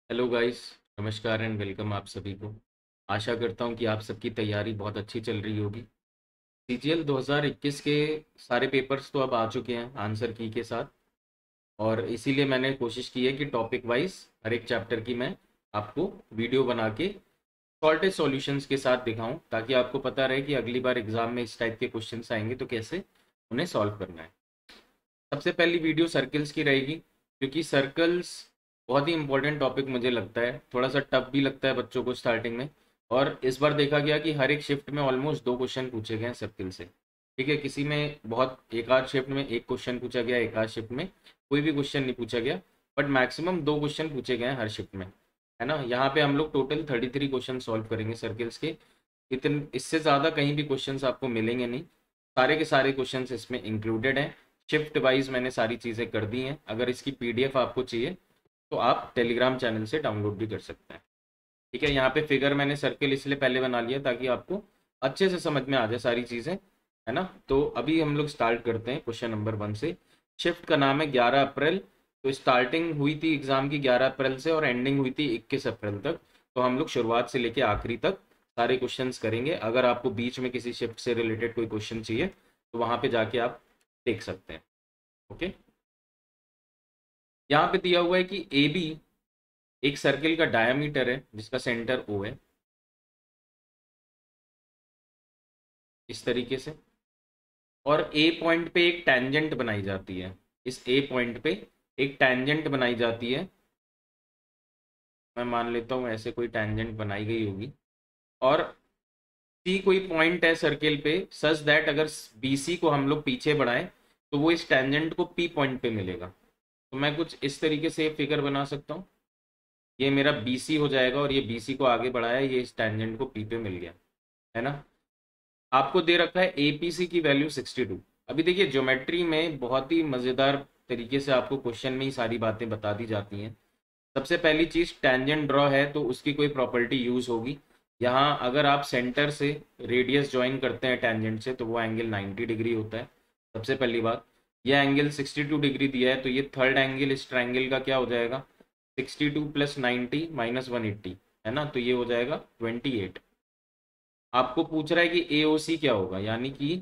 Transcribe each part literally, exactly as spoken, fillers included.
Hello guys. नमस्कार and welcome आप सभी को। आशा करता हूं कि आप सबकी तैयारी बहुत अच्छी चल रही होगी। सीजीएल दो हज़ार इक्कीस के सारे पेपर्स तो अब आ चुके हैं आंसर की के साथ, और इसीलिए मैंने कोशिश की है कि टॉपिक वाइज हर एक चैप्टर की मैं आपको वीडियो बना के शॉर्टेज सॉल्यूशंस के साथ दिखाऊं, ताकि आपको पता रहे कि अगली बार एग्जाम में इस टाइप के क्वेश्चंस आएंगे तो कैसे उन्हें सॉल्व करना है। सबसे पहली वीडियो सर्कल्स की रहेगी, क्योंकि सर्कल्स बहुत ही इंपॉर्टेंट टॉपिक मुझे लगता है। थोड़ा सा टफ भी लगता है बच्चों को स्टार्टिंग में, और इस बार देखा गया कि हर एक शिफ्ट में ऑलमोस्ट दो क्वेश्चन पूछे गए हैं सर्किल से। ठीक है, किसी में बहुत एक आध शिफ्ट में एक क्वेश्चन पूछा गया, एक आध शिफ्ट में कोई भी क्वेश्चन नहीं पूछा गया, बट मैक्सिमम दो क्वेश्चन पूछे गए हैं हर शिफ्ट में, है ना। यहाँ पे हम लोग total thirty three question solve करेंगे सर्किल्स के। इतन इससे ज़्यादा कहीं भी क्वेश्चंस आपको मिलेंगे नहीं। सारे के सारे क्वेश्चंस इसमें इंक्लूडेड हैं। शिफ्ट वाइज मैंने सारी चीज़ें कर दी हैं। अगर इसकी पीडीएफ आपको चाहिए तो आप टेलीग्राम चैनल से डाउनलोड भी कर सकते हैं। ठीक है, यहाँ पे फिगर मैंने सर्किल इसलिए पहले बना लिया ताकि आपको अच्छे से समझ में आ जाए सारी चीज़ें, है ना। तो अभी हम लोग स्टार्ट करते हैं क्वेश्चन नंबर वन से। शिफ्ट का नाम है ग्यारह अप्रैल। तो स्टार्टिंग हुई थी एग्जाम की ग्यारह अप्रैल से और एंडिंग हुई थी इक्कीस अप्रैल तक। तो हम लोग शुरुआत से लेके आखिरी तक सारे क्वेश्चंस करेंगे। अगर आपको बीच में किसी शिफ्ट से रिलेटेड कोई क्वेश्चन चाहिए तो वहाँ पे जाके आप देख सकते हैं। ओके, यहाँ पे दिया हुआ है कि ए बी एक सर्किल का डायमीटर है जिसका सेंटर ओ है, इस तरीके से। और ए पॉइंट पे एक टैंजेंट बनाई जाती है। इस ए पॉइंट पे एक टैंजेंट बनाई जाती है। मैं मान लेता हूँ ऐसे कोई टैंजेंट बनाई गई होगी। और सी कोई पॉइंट है सर्किल पे सच दैट अगर बी सी को हम लोग पीछे बढ़ाएं तो वो इस टैंजेंट को पी पॉइंट पे मिलेगा। तो मैं कुछ इस तरीके से फिगर बना सकता हूँ। ये मेरा बी सी हो जाएगा और ये बी सी को आगे बढ़ाया, ये इस टैंजेंट को पी पे मिल गया, है ना। आपको दे रखा है ए पी सी की वैल्यू सिक्सटी टू। अभी देखिए, ज्योमेट्री में बहुत ही मज़ेदार तरीके से आपको क्वेश्चन में ही सारी बातें बता दी जाती हैं। सबसे पहली चीज़, टेंजेंट ड्रॉ है तो उसकी कोई प्रॉपर्टी यूज़ होगी। यहाँ अगर आप सेंटर से रेडियस ज्वाइन करते हैं टेंजेंट से तो वो एंगल नाइन्टी डिग्री होता है। सबसे पहली बात, यह एंगल सिक्सटी टू डिग्री दिया है तो ये थर्ड एंगल इस ट्रायंगल का क्या हो जाएगा, sixty two plus ninety minus one eighty, है ना। तो ये हो जाएगा ट्वेंटी एट। आपको पूछ रहा है कि ए ओ सी क्या होगा, यानी कि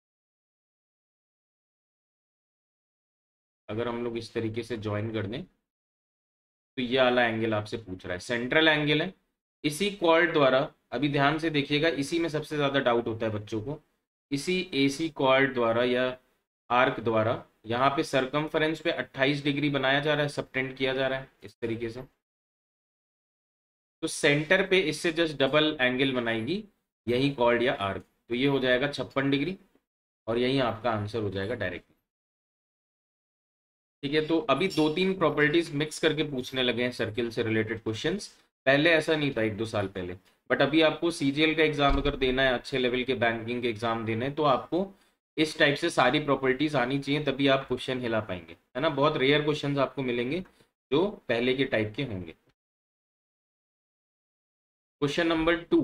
अगर हम लोग इस तरीके से ज्वाइन कर दें तो ये वाला एंगल आपसे पूछ रहा है, सेंट्रल एंगल है। इसी कॉर्ड द्वारा, अभी ध्यान से देखिएगा, इसी में सबसे ज़्यादा डाउट होता है बच्चों को। इसी एसी कॉर्ड द्वारा या आर्क द्वारा यहाँ पे सरकमफरेंस पे अट्ठाईस डिग्री बनाया जा रहा है, सबटेंड किया जा रहा है इस तरीके से। तो सेंटर पे इससे जस्ट डबल एंगल बनाएगी यही कॉर्ड या आर्क, तो ये हो जाएगा छप्पन डिग्री, और यही आपका आंसर हो जाएगा डायरेक्टली। ठीक है, तो अभी दो तीन प्रॉपर्टीज मिक्स करके पूछने लगे हैं सर्किल से रिलेटेड क्वेश्चंस। पहले ऐसा नहीं था, एक दो साल पहले। बट अभी आपको सीजीएल का एग्जाम अगर देना है, अच्छे लेवल के बैंकिंग के एग्जाम देने हैं, तो आपको इस टाइप से सारी प्रॉपर्टीज आनी चाहिए, तभी आप क्वेश्चन हिला पाएंगे, है ना। बहुत रेयर क्वेश्चन आपको मिलेंगे जो पहले के टाइप के होंगे। Question number two,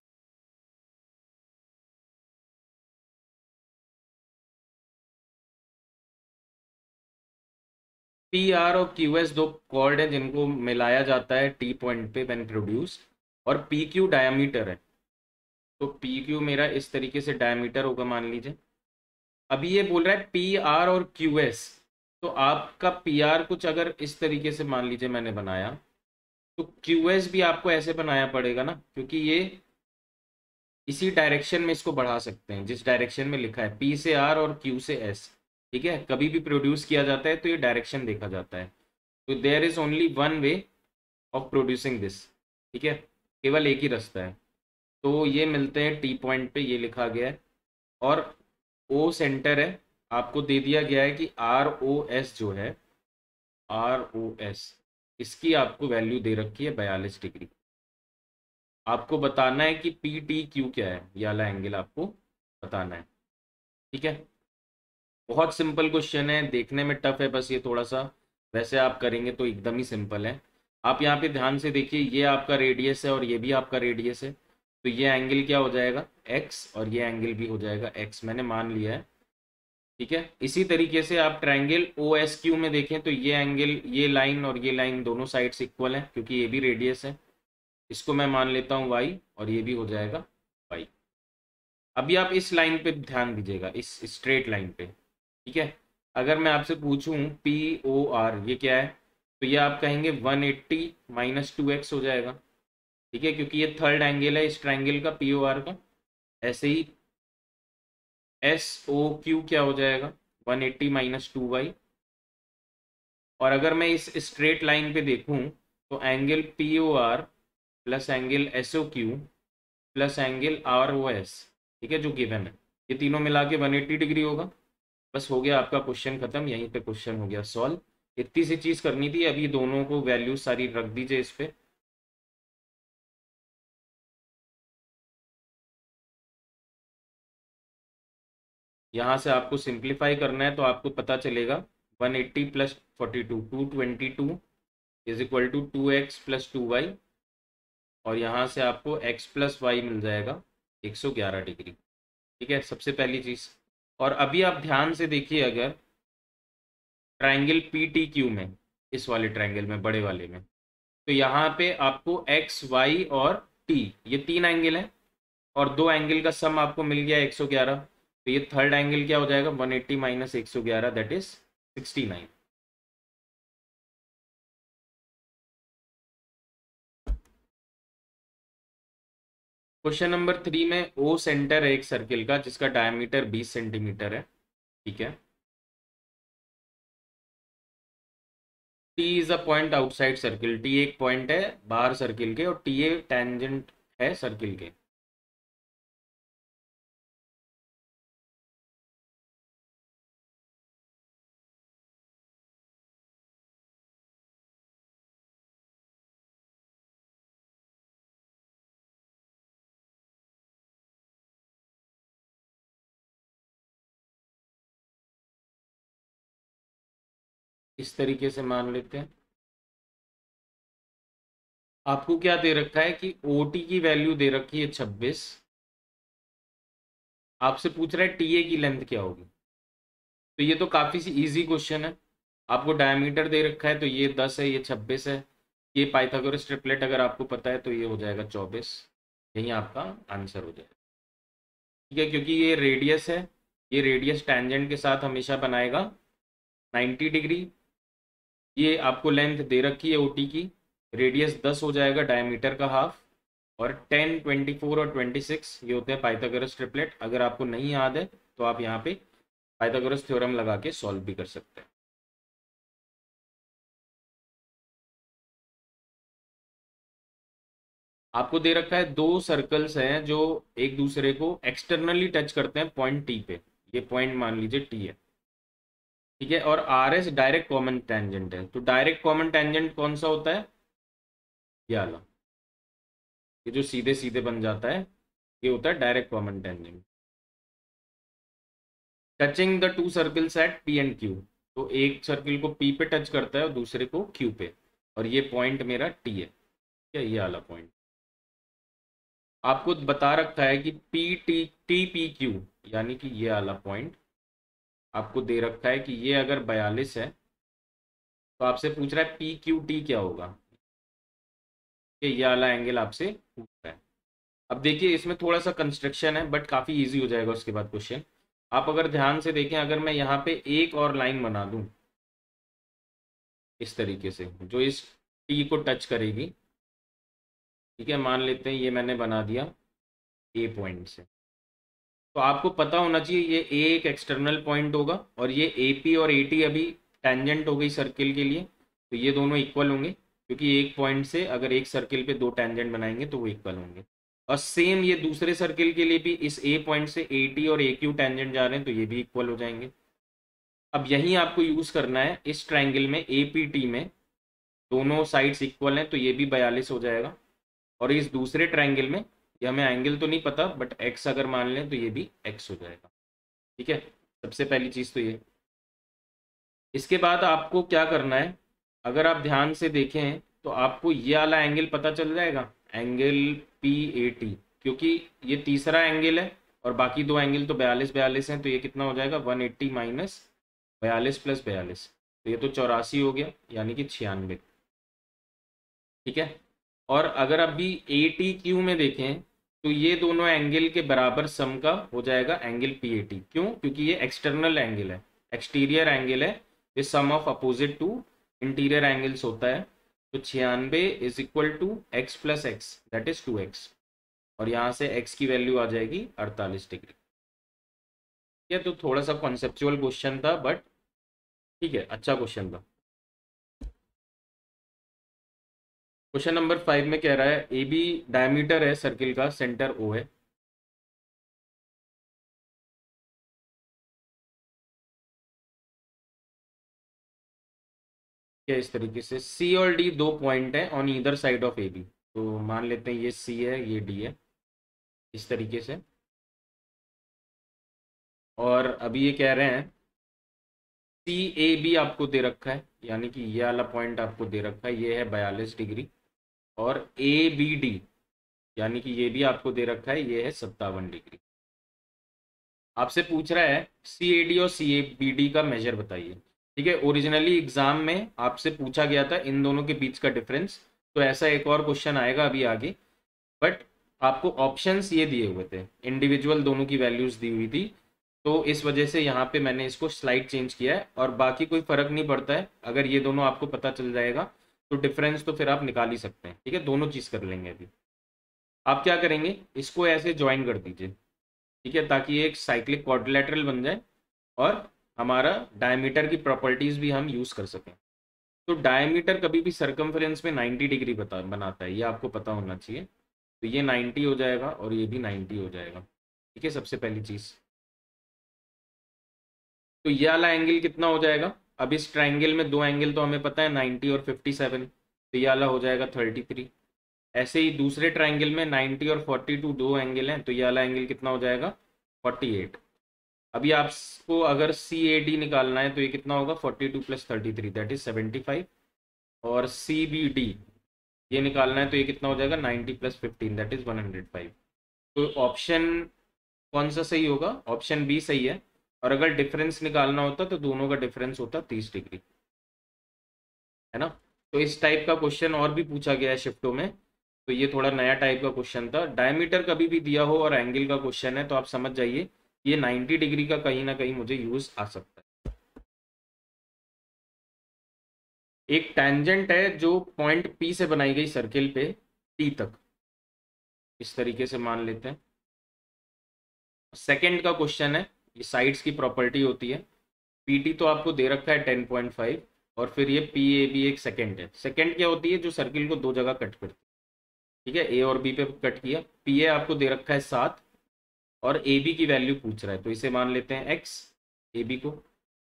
P R और क्यू एस दो कॉर्ड है जिनको मिलाया जाता है टी पॉइंट पे व्हेन प्रोड्यूस्ड, और पी क्यू डायमीटर है। तो पी क्यू मेरा इस तरीके से डायमीटर होगा मान लीजिए। अभी ये बोल रहा है पी आर और क्यू एस। तो आपका पी आर कुछ अगर इस तरीके से मान लीजिए मैंने बनाया, तो क्यू एस भी आपको ऐसे बनाया पड़ेगा ना, क्योंकि ये इसी डायरेक्शन में इसको बढ़ा सकते हैं जिस डायरेक्शन में लिखा है, पी से आर और क्यू से एस। ठीक है, कभी भी प्रोड्यूस किया जाता है तो ये डायरेक्शन देखा जाता है। तो there is only one way of producing this. ठीक है, केवल एक ही रास्ता है। तो ये मिलते हैं टी पॉइंट पे, ये लिखा गया है। और ओ सेंटर है, आपको दे दिया गया है कि आर ओ एस जो है, आर ओ एस, इसकी आपको वैल्यू दे रखी है बयालीस डिग्री। आपको बताना है कि पी टी क्यू क्या है, ये वाला एंगल आपको बताना है। ठीक है, बहुत सिंपल क्वेश्चन है, देखने में टफ है बस ये थोड़ा सा, वैसे आप करेंगे तो एकदम ही सिंपल है। आप यहाँ पे ध्यान से देखिए, ये आपका रेडियस है और ये भी आपका रेडियस है, तो ये एंगल क्या हो जाएगा, एक्स, और ये एंगल भी हो जाएगा एक्स, मैंने मान लिया है। ठीक है, इसी तरीके से आप ट्रायंगल ओ एस क्यू में देखें तो ये एंगल, ये लाइन और ये लाइन दोनों साइड्स इक्वल हैं क्योंकि ये भी रेडियस है। इसको मैं मान लेता हूँ वाई और ये भी हो जाएगा वाई। अभी आप इस लाइन पे ध्यान दीजिएगा, इस स्ट्रेट लाइन पे। ठीक है, अगर मैं आपसे पूछूं पी ओ आर ये क्या है, तो ये आप कहेंगे one eighty minus two X हो जाएगा। ठीक है, क्योंकि ये थर्ड एंगल है इस ट्रायंगल का पी ओ आर का। ऐसे ही एस ओ क्यू क्या हो जाएगा, one eighty minus two Y. और अगर मैं इस स्ट्रेट लाइन पे देखूं तो angle P O R plus angle S O Q plus angle R O S, ठीक है, जो गिवन है, ये तीनों मिला के वन एट्टी डिग्री होगा। बस हो गया आपका क्वेश्चन खत्म, यहीं पे क्वेश्चन हो गया सॉल्व। इतनी सी चीज़ करनी थी। अभी दोनों को वैल्यू सारी रख दीजिए इस पे। यहाँ से आपको सिंप्लीफाई करना है तो आपको पता चलेगा one eighty plus forty two, two twenty two is equal to two x plus two Y. और यहाँ से आपको x प्लस वाई मिल जाएगा एक सौ ग्यारह डिग्री। ठीक है, सबसे पहली चीज़। और अभी आप ध्यान से देखिए, अगर ट्रायंगल पी टी क्यू में, इस वाले ट्रायंगल में, बड़े वाले में, तो यहाँ पे आपको एक्स वाई और टी ये तीन एंगल हैं और दो एंगल का सम आपको मिल गया एक सौ ग्यारह। तो ये थर्ड एंगल क्या हो जाएगा, वन एट्टी माइनस एक सौ ग्यारह, that is sixty nine. Question number three में ओ सेंटर है एक सर्किल का जिसका डायमीटर बीस सेंटीमीटर है। ठीक है, T is a point outside circle, T एक पॉइंट है बाहर सर्किल के और टी ए टेंजेंट है सर्किल के। इस तरीके से मान लेते हैं, आपको क्या दे रखा है कि ओ टी की वैल्यू दे रखी है छब्बीस। आपसे पूछ रहा है टी ए की लेंथ क्या होगी। तो ये तो काफ़ी सी इजी क्वेश्चन है। आपको डायमीटर दे रखा है तो ये दस है, ये छब्बीस है। ये पाइथागोरस ट्रिपलेट अगर आपको पता है तो ये हो जाएगा चौबीस। यही आपका आंसर हो जाएगा। ठीक है, क्योंकि ये रेडियस है, ये रेडियस टेंजेंट के साथ हमेशा बनाएगा नाइन्टी डिग्री। ये आपको लेंथ दे रखी है ओटी की, रेडियस दस हो जाएगा डायमीटर का हाफ। और टेन, ट्वेंटी फोर और ट्वेंटी सिक्स ये होते हैं पाइथागोरस ट्रिपलेट। अगर आपको नहीं याद है तो आप यहाँ पे पाइथागोरस थ्योरम लगा के सॉल्व भी कर सकते हैं। आपको दे रखा है दो सर्कल्स हैं जो एक दूसरे को एक्सटर्नली टच करते हैं पॉइंट टी पे। ये पॉइंट मान लीजिए टी है। ठीक है, और R S direct common tangent है। तो डायरेक्ट कॉमन टेंजेंट कौन सा होता है, ये वाला, ये जो सीधे सीधे बन जाता है, ये होता है direct common tangent. Touching the two circles at P and Q, तो एक सर्किल को पी पे टच करता है और दूसरे को क्यू पे, और ये पॉइंट मेरा टी है। ठीक है, ये वाला पॉइंट आपको बता रखा है कि P T T P Q, यानी कि ये वाला पॉइंट आपको दे रखा है कि ये अगर बयालीस है तो आपसे पूछ रहा है पी क्यू टी क्या होगा। कि ये वाला एंगल आपसे पूछ रहा है। अब देखिए इसमें थोड़ा सा कंस्ट्रक्शन है बट काफ़ी इजी हो जाएगा उसके बाद क्वेश्चन। आप अगर ध्यान से देखें, अगर मैं यहाँ पे एक और लाइन बना दूं इस तरीके से जो इस टी को टच करेगी, ठीक है, मान लेते हैं ये मैंने बना दिया ए पॉइंट से, तो आपको पता होना चाहिए ये ए एक एक्सटर्नल पॉइंट होगा और ये ए पी और ए टी अभी टेंजेंट हो गई सर्किल के लिए, तो ये दोनों इक्वल होंगे क्योंकि एक पॉइंट से अगर एक सर्किल पे दो टेंजेंट बनाएंगे तो वो इक्वल होंगे। और सेम ये दूसरे सर्किल के लिए भी इस ए पॉइंट से ए टी और ए क्यू टेंजेंट जा रहे हैं तो ये भी इक्वल हो जाएंगे। अब यहीं आपको यूज़ करना है इस ट्राइंगल में ए पी टी में दोनों साइड्स इक्वल हैं तो ये भी बयालीस हो जाएगा। और इस दूसरे ट्राइंगल में ये हमें एंगल तो नहीं पता बट एक्स अगर मान लें तो ये भी एक्स हो जाएगा। ठीक है, सबसे पहली चीज़ तो ये। इसके बाद आपको क्या करना है, अगर आप ध्यान से देखें तो आपको ये वाला एंगल पता चल जाएगा, एंगल पी ए टी, क्योंकि ये तीसरा एंगल है और बाकी दो एंगल तो बयालीस बयालीस हैं, तो ये कितना हो जाएगा वन एट्टी माइनस बयालीस प्लस बयालीस, तो ये तो चौरासी हो गया, यानी कि छियानवे। ठीक है। और अगर अभी ए टी क्यू में देखें तो ये दोनों एंगल के बराबर सम का हो जाएगा एंगल पी ए टी। क्यों? क्योंकि ये एक्सटर्नल एंगल है, एक्सटीरियर एंगल है, ये sum of opposite to interior angles होता है। तो छियानवे is equal to x plus x, that is two x, और यहाँ से एक्स की वैल्यू आ जाएगी अड़तालीस डिग्री। ये तो थोड़ा सा कॉन्सेप्चुअल क्वेश्चन था, बट ठीक है, अच्छा क्वेश्चन था। क्वेश्चन नंबर फाइव में कह रहा है ए बी डायमीटर है सर्किल का, सेंटर ओ है। क्या इस तरीके से सी और डी दो पॉइंट है on either side of A B, तो मान लेते हैं ये सी है ये डी है, इस तरीके से। और अभी ये कह रहे हैं सी ए बी आपको दे रखा है, यानी कि ये वाला पॉइंट आपको दे रखा है, ये है बयालीस डिग्री। और ए बी डी यानी कि ये भी आपको दे रखा है, ये है सत्तावन डिग्री। आपसे पूछ रहा है सी ए डी और सी ए बी डी का मेजर बताइए। ठीक है, ओरिजिनली एग्जाम में आपसे पूछा गया था इन दोनों के बीच का डिफरेंस, तो ऐसा एक और क्वेश्चन आएगा अभी आगे, बट आपको ऑप्शंस ये दिए हुए थे, इंडिविजुअल दोनों की वैल्यूज दी हुई थी, तो इस वजह से यहाँ पे मैंने इसको स्लाइड चेंज किया है। और बाकी कोई फर्क नहीं पड़ता है, अगर ये दोनों आपको पता चल जाएगा तो डिफरेंस तो फिर आप निकाल ही सकते हैं। ठीक है, दोनों चीज़ कर लेंगे अभी। आप क्या करेंगे, इसको ऐसे ज्वाइन कर दीजिए, ठीक है, ताकि एक साइक्लिक क्वाड्रिलेटरल बन जाए और हमारा डायमीटर की प्रॉपर्टीज भी हम यूज़ कर सकें। तो डायमीटर कभी भी सरकमफ्रेंस में नाइन्टी डिग्री बता बनाता है, ये आपको पता होना चाहिए। तो ये नाइन्टी हो जाएगा और ये भी नाइन्टी हो जाएगा। ठीक है, सबसे पहली चीज़। तो ये वाला एंगल कितना हो जाएगा, अब इस ट्राइंगल में दो एंगल तो हमें पता है नाइन्टी और फिफ्टी सेवन, तो ये वाला हो जाएगा थर्टी थ्री। ऐसे ही दूसरे ट्राइंगल में नाइन्टी और फोर्टी टू दो एंगल हैं, तो ये वाला एंगल कितना हो जाएगा फोर्टी एट। अभी आपको अगर सी ए डी निकालना है तो ये कितना होगा forty two plus thirty three, that is seventy five. और सी बी डी ये निकालना है तो ये कितना हो जाएगा ninety plus fifteen, that is one hundred five. तो ऑप्शन कौन सा सही होगा, ऑप्शन बी सही है। और अगर डिफरेंस निकालना होता तो दोनों का डिफरेंस होता तीस डिग्री, है ना। तो इस टाइप का क्वेश्चन और भी पूछा गया है शिफ्टों में, तो ये थोड़ा नया टाइप का क्वेश्चन था। डायमीटर कभी भी दिया हो और एंगल का क्वेश्चन है तो आप समझ जाइए ये नाइन्टी डिग्री का कहीं ना कहीं मुझे यूज आ सकता है। एक टैंजेंट है जो पॉइंट पी से बनाई गई सर्किल पे टी तक, इस तरीके से मान लेते हैं। सेकंड का क्वेश्चन है, ये साइड्स की प्रॉपर्टी होती है। पी टी तो आपको दे रखा है टेन पॉइंट फाइव, और फिर ये पी ए बी एक सेकंड है। सेकंड क्या होती है, जो सर्किल को दो जगह कट करती है। ठीक है, ए और बी पे कट किया। पी ए आपको दे रखा है सात, और ए बी की वैल्यू पूछ रहा है, तो इसे मान लेते हैं एक्स ए बी को।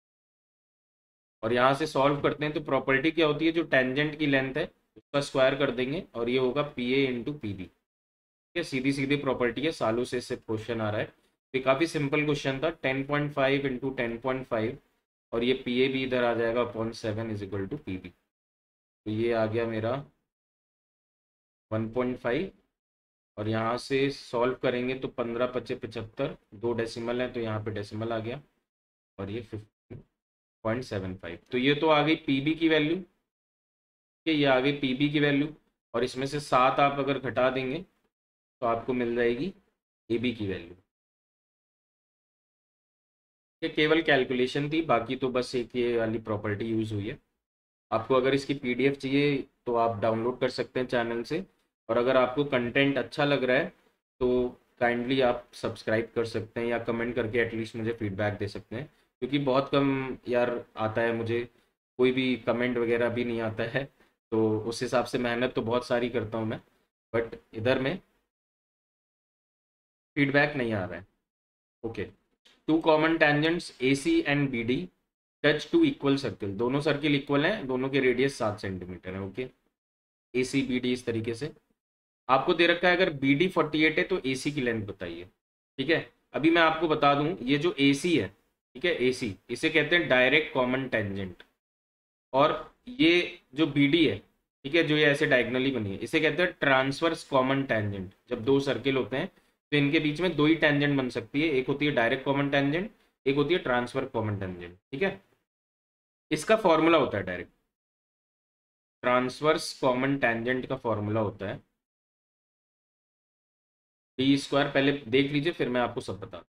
और यहाँ से सॉल्व करते हैं तो प्रॉपर्टी क्या होती है, जो टेंजेंट की लेंथ है उसका स्क्वायर कर देंगे और ये होगा P A into P B. ठीक है, सीधी सीधी प्रॉपर्टी है, सालों से इससे क्वेश्चन आ रहा है। तो ये काफ़ी सिंपल क्वेश्चन था, ten point five into ten point five, और ये पी ए बी इधर आ जाएगा upon seven is equal to P B. तो ये आ गया मेरा वन पॉइंट फाइव, और यहाँ से सॉल्व करेंगे तो पंद्रह पच्चे पचहत्तर, दो डेसिमल है तो यहाँ पे डेसिमल आ गया, और ये फिफ्टीन पॉइंट सेवन फाइव। तो ये तो आ गई पी बी की वैल्यू, कि ये आ गई पी बी की वैल्यू, और इसमें से सात आप अगर घटा देंगे तो आपको मिल जाएगी ए बी की वैल्यू। ये केवल कैलकुलेशन थी, बाकी तो बस एक ये वाली प्रॉपर्टी यूज़ हुई है। आपको अगर इसकी पीडीएफ चाहिए तो आप डाउनलोड कर सकते हैं चैनल से, और अगर आपको कंटेंट अच्छा लग रहा है तो काइंडली आप सब्सक्राइब कर सकते हैं, या कमेंट करके एटलीस्ट मुझे फीडबैक दे सकते हैं, क्योंकि बहुत कम यार आता है, मुझे कोई भी कमेंट वगैरह भी नहीं आता है, तो उस हिसाब से मेहनत तो बहुत सारी करता हूँ मैं, बट इधर में फीडबैक नहीं आ रहा है। Okay, two common tangents A C and B D touch two equal circle, दोनों सर्किल इक्वल हैं, दोनों के रेडियस सात सेंटीमीटर है। Okay, A C B D इस तरीके से आपको दे रखा है। अगर बी डी फोर्टी एट है तो ए सी की लेंथ बताइए। ठीक है, अभी मैं आपको बता दूं, ये जो ए सी है, ठीक है, ए सी इसे कहते हैं डायरेक्ट कॉमन टेंजेंट, और ये जो बी डी है, ठीक है, जो ये ऐसे डायगनली बनी है, इसे कहते हैं ट्रांसवर्स कॉमन टेंजेंट। जब दो सर्किल होते हैं तो इनके बीच में दो ही टेंजेंट बन सकती है, एक होती है डायरेक्ट कॉमन टेंजेंट, एक होती है ट्रांसफर कॉमन टेंजेंट। ठीक है, इसका फॉर्मूला होता है डायरेक्ट ट्रांसवर्स कॉमन टेंजेंट का फॉर्मूला होता है डी स्क्वायर। पहले देख लीजिए फिर मैं आपको सब बता दूं।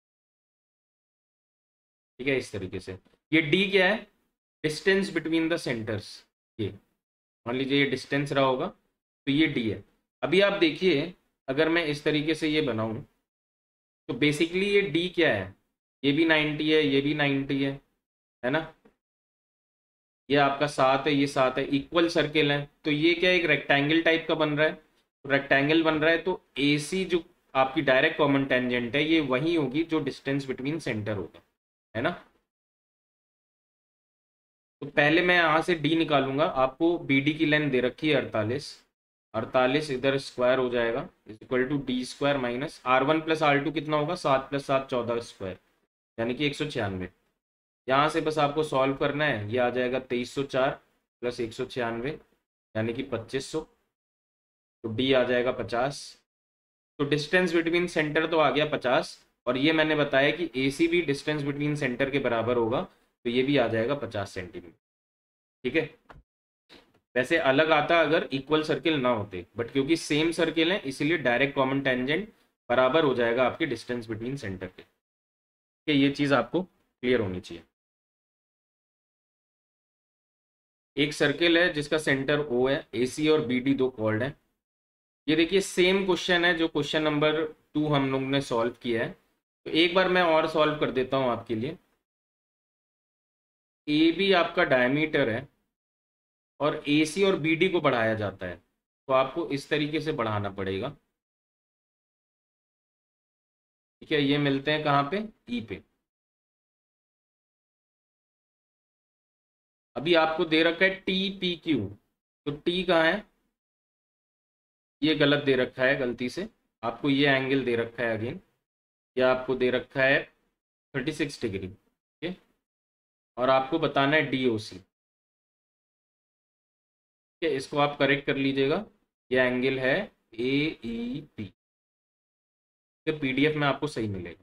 ठीक है, इस तरीके से ये डी क्या है, डिस्टेंस बिटवीन द सेंटर्स। ये मान लीजिए ये डिस्टेंस रहा होगा तो ये डी है। अभी आप देखिए अगर मैं इस तरीके से ये बनाऊं तो बेसिकली ये डी क्या है, ये भी नाइन्टी है, ये भी नाइन्टी है, है ना, ये आपका सात है, ये सात है, इक्वल सर्किल है, तो ये क्या एक रेक्टेंगल टाइप का बन रहा है। तो रेक्टेंगल बन रहा है तो ए सी जो आपकी डायरेक्ट कॉमन टेंजेंट है ये वही होगी जो डिस्टेंस बिटवीन सेंटर होगा, है ना। तो पहले मैं यहाँ से डी निकालूंगा, आपको बी डी की लेंथ दे रखी है अड़तालीस, अड़तालीस इधर स्क्वायर हो जाएगा is equal to D square minus R one plus R two कितना होगा, सात प्लस सात चौदह स्क्वायर, यानी कि एक सौ छियानवे। यहाँ से बस आपको सॉल्व करना है, ये आ जाएगा तेईस सौ चार प्लस एक सौ छियानवे यानी कि पच्चीस सौ, तो डी आ जाएगा पचास। तो डिस्टेंस बिटवीन सेंटर तो आ गया पचास, और ये मैंने बताया कि ए सी भी डिस्टेंस बिटवीन सेंटर के बराबर होगा, तो ये भी आ जाएगा पचास सेंटीमीटर। ठीक है, वैसे अलग आता अगर इक्वल सर्किल ना होते, बट क्योंकि सेम सर्किल है इसीलिए डायरेक्ट कॉमन टेंजेंट बराबर हो जाएगा आपके डिस्टेंस बिटवीन सेंटर के। कि ये चीज़ आपको क्लियर होनी चाहिए। एक सर्किल है जिसका सेंटर ओ है, ए सी और बी डी दो कॉर्ड है। ये देखिए सेम क्वेश्चन है जो क्वेश्चन नंबर टू हम लोग ने सॉल्व किया है, तो एक बार मैं और सॉल्व कर देता हूँ आपके लिए। ए बी आपका डायमीटर है और ए सी और बी डी को बढ़ाया जाता है, तो आपको इस तरीके से बढ़ाना पड़ेगा। ठीक है, ये मिलते हैं कहाँ पे, ई पे। अभी आपको दे रखा है टी पी क्यू, तो टी कहाँ है, ये गलत दे रखा है गलती से, आपको ये एंगल दे रखा है अगेन, ये आपको दे रखा है थर्टी सिक्स डिग्री। ठीक है, और आपको बताना है डी ओ सी। ठीक है, इसको आप करेक्ट कर लीजिएगा, ये एंगल है A E P, P D F में आपको सही मिलेगा।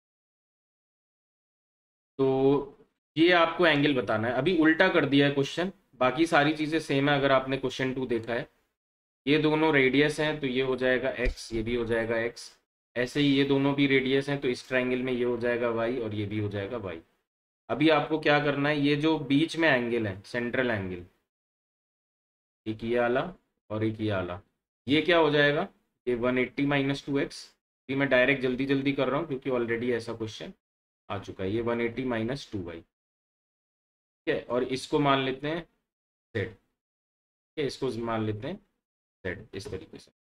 तो ये आपको एंगल बताना है, अभी उल्टा कर दिया है क्वेश्चन, बाकी सारी चीज़ें सेम है। अगर आपने क्वेश्चन टू देखा है, ये दोनों रेडियस हैं तो ये हो जाएगा एक्स, ये भी हो जाएगा एक्स, ऐसे ही ये दोनों भी रेडियस हैं तो इस ट्रायंगल में ये हो जाएगा वाई और ये भी हो जाएगा वाई। अभी आपको क्या करना है, ये जो बीच में एंगल है सेंट्रल एंगल, एक ये आला और एक ये आला, ये क्या हो जाएगा, ये one eighty minus two x. ये मैं डायरेक्ट जल्दी जल्दी कर रहा हूँ क्योंकि ऑलरेडी ऐसा क्वेश्चन आ चुका है। ये one eighty minus two y, ठीक है, और इसको मान लेते हैं जेड। ठीक है, इसको मान लेते हैं जेड, इस तरीके से।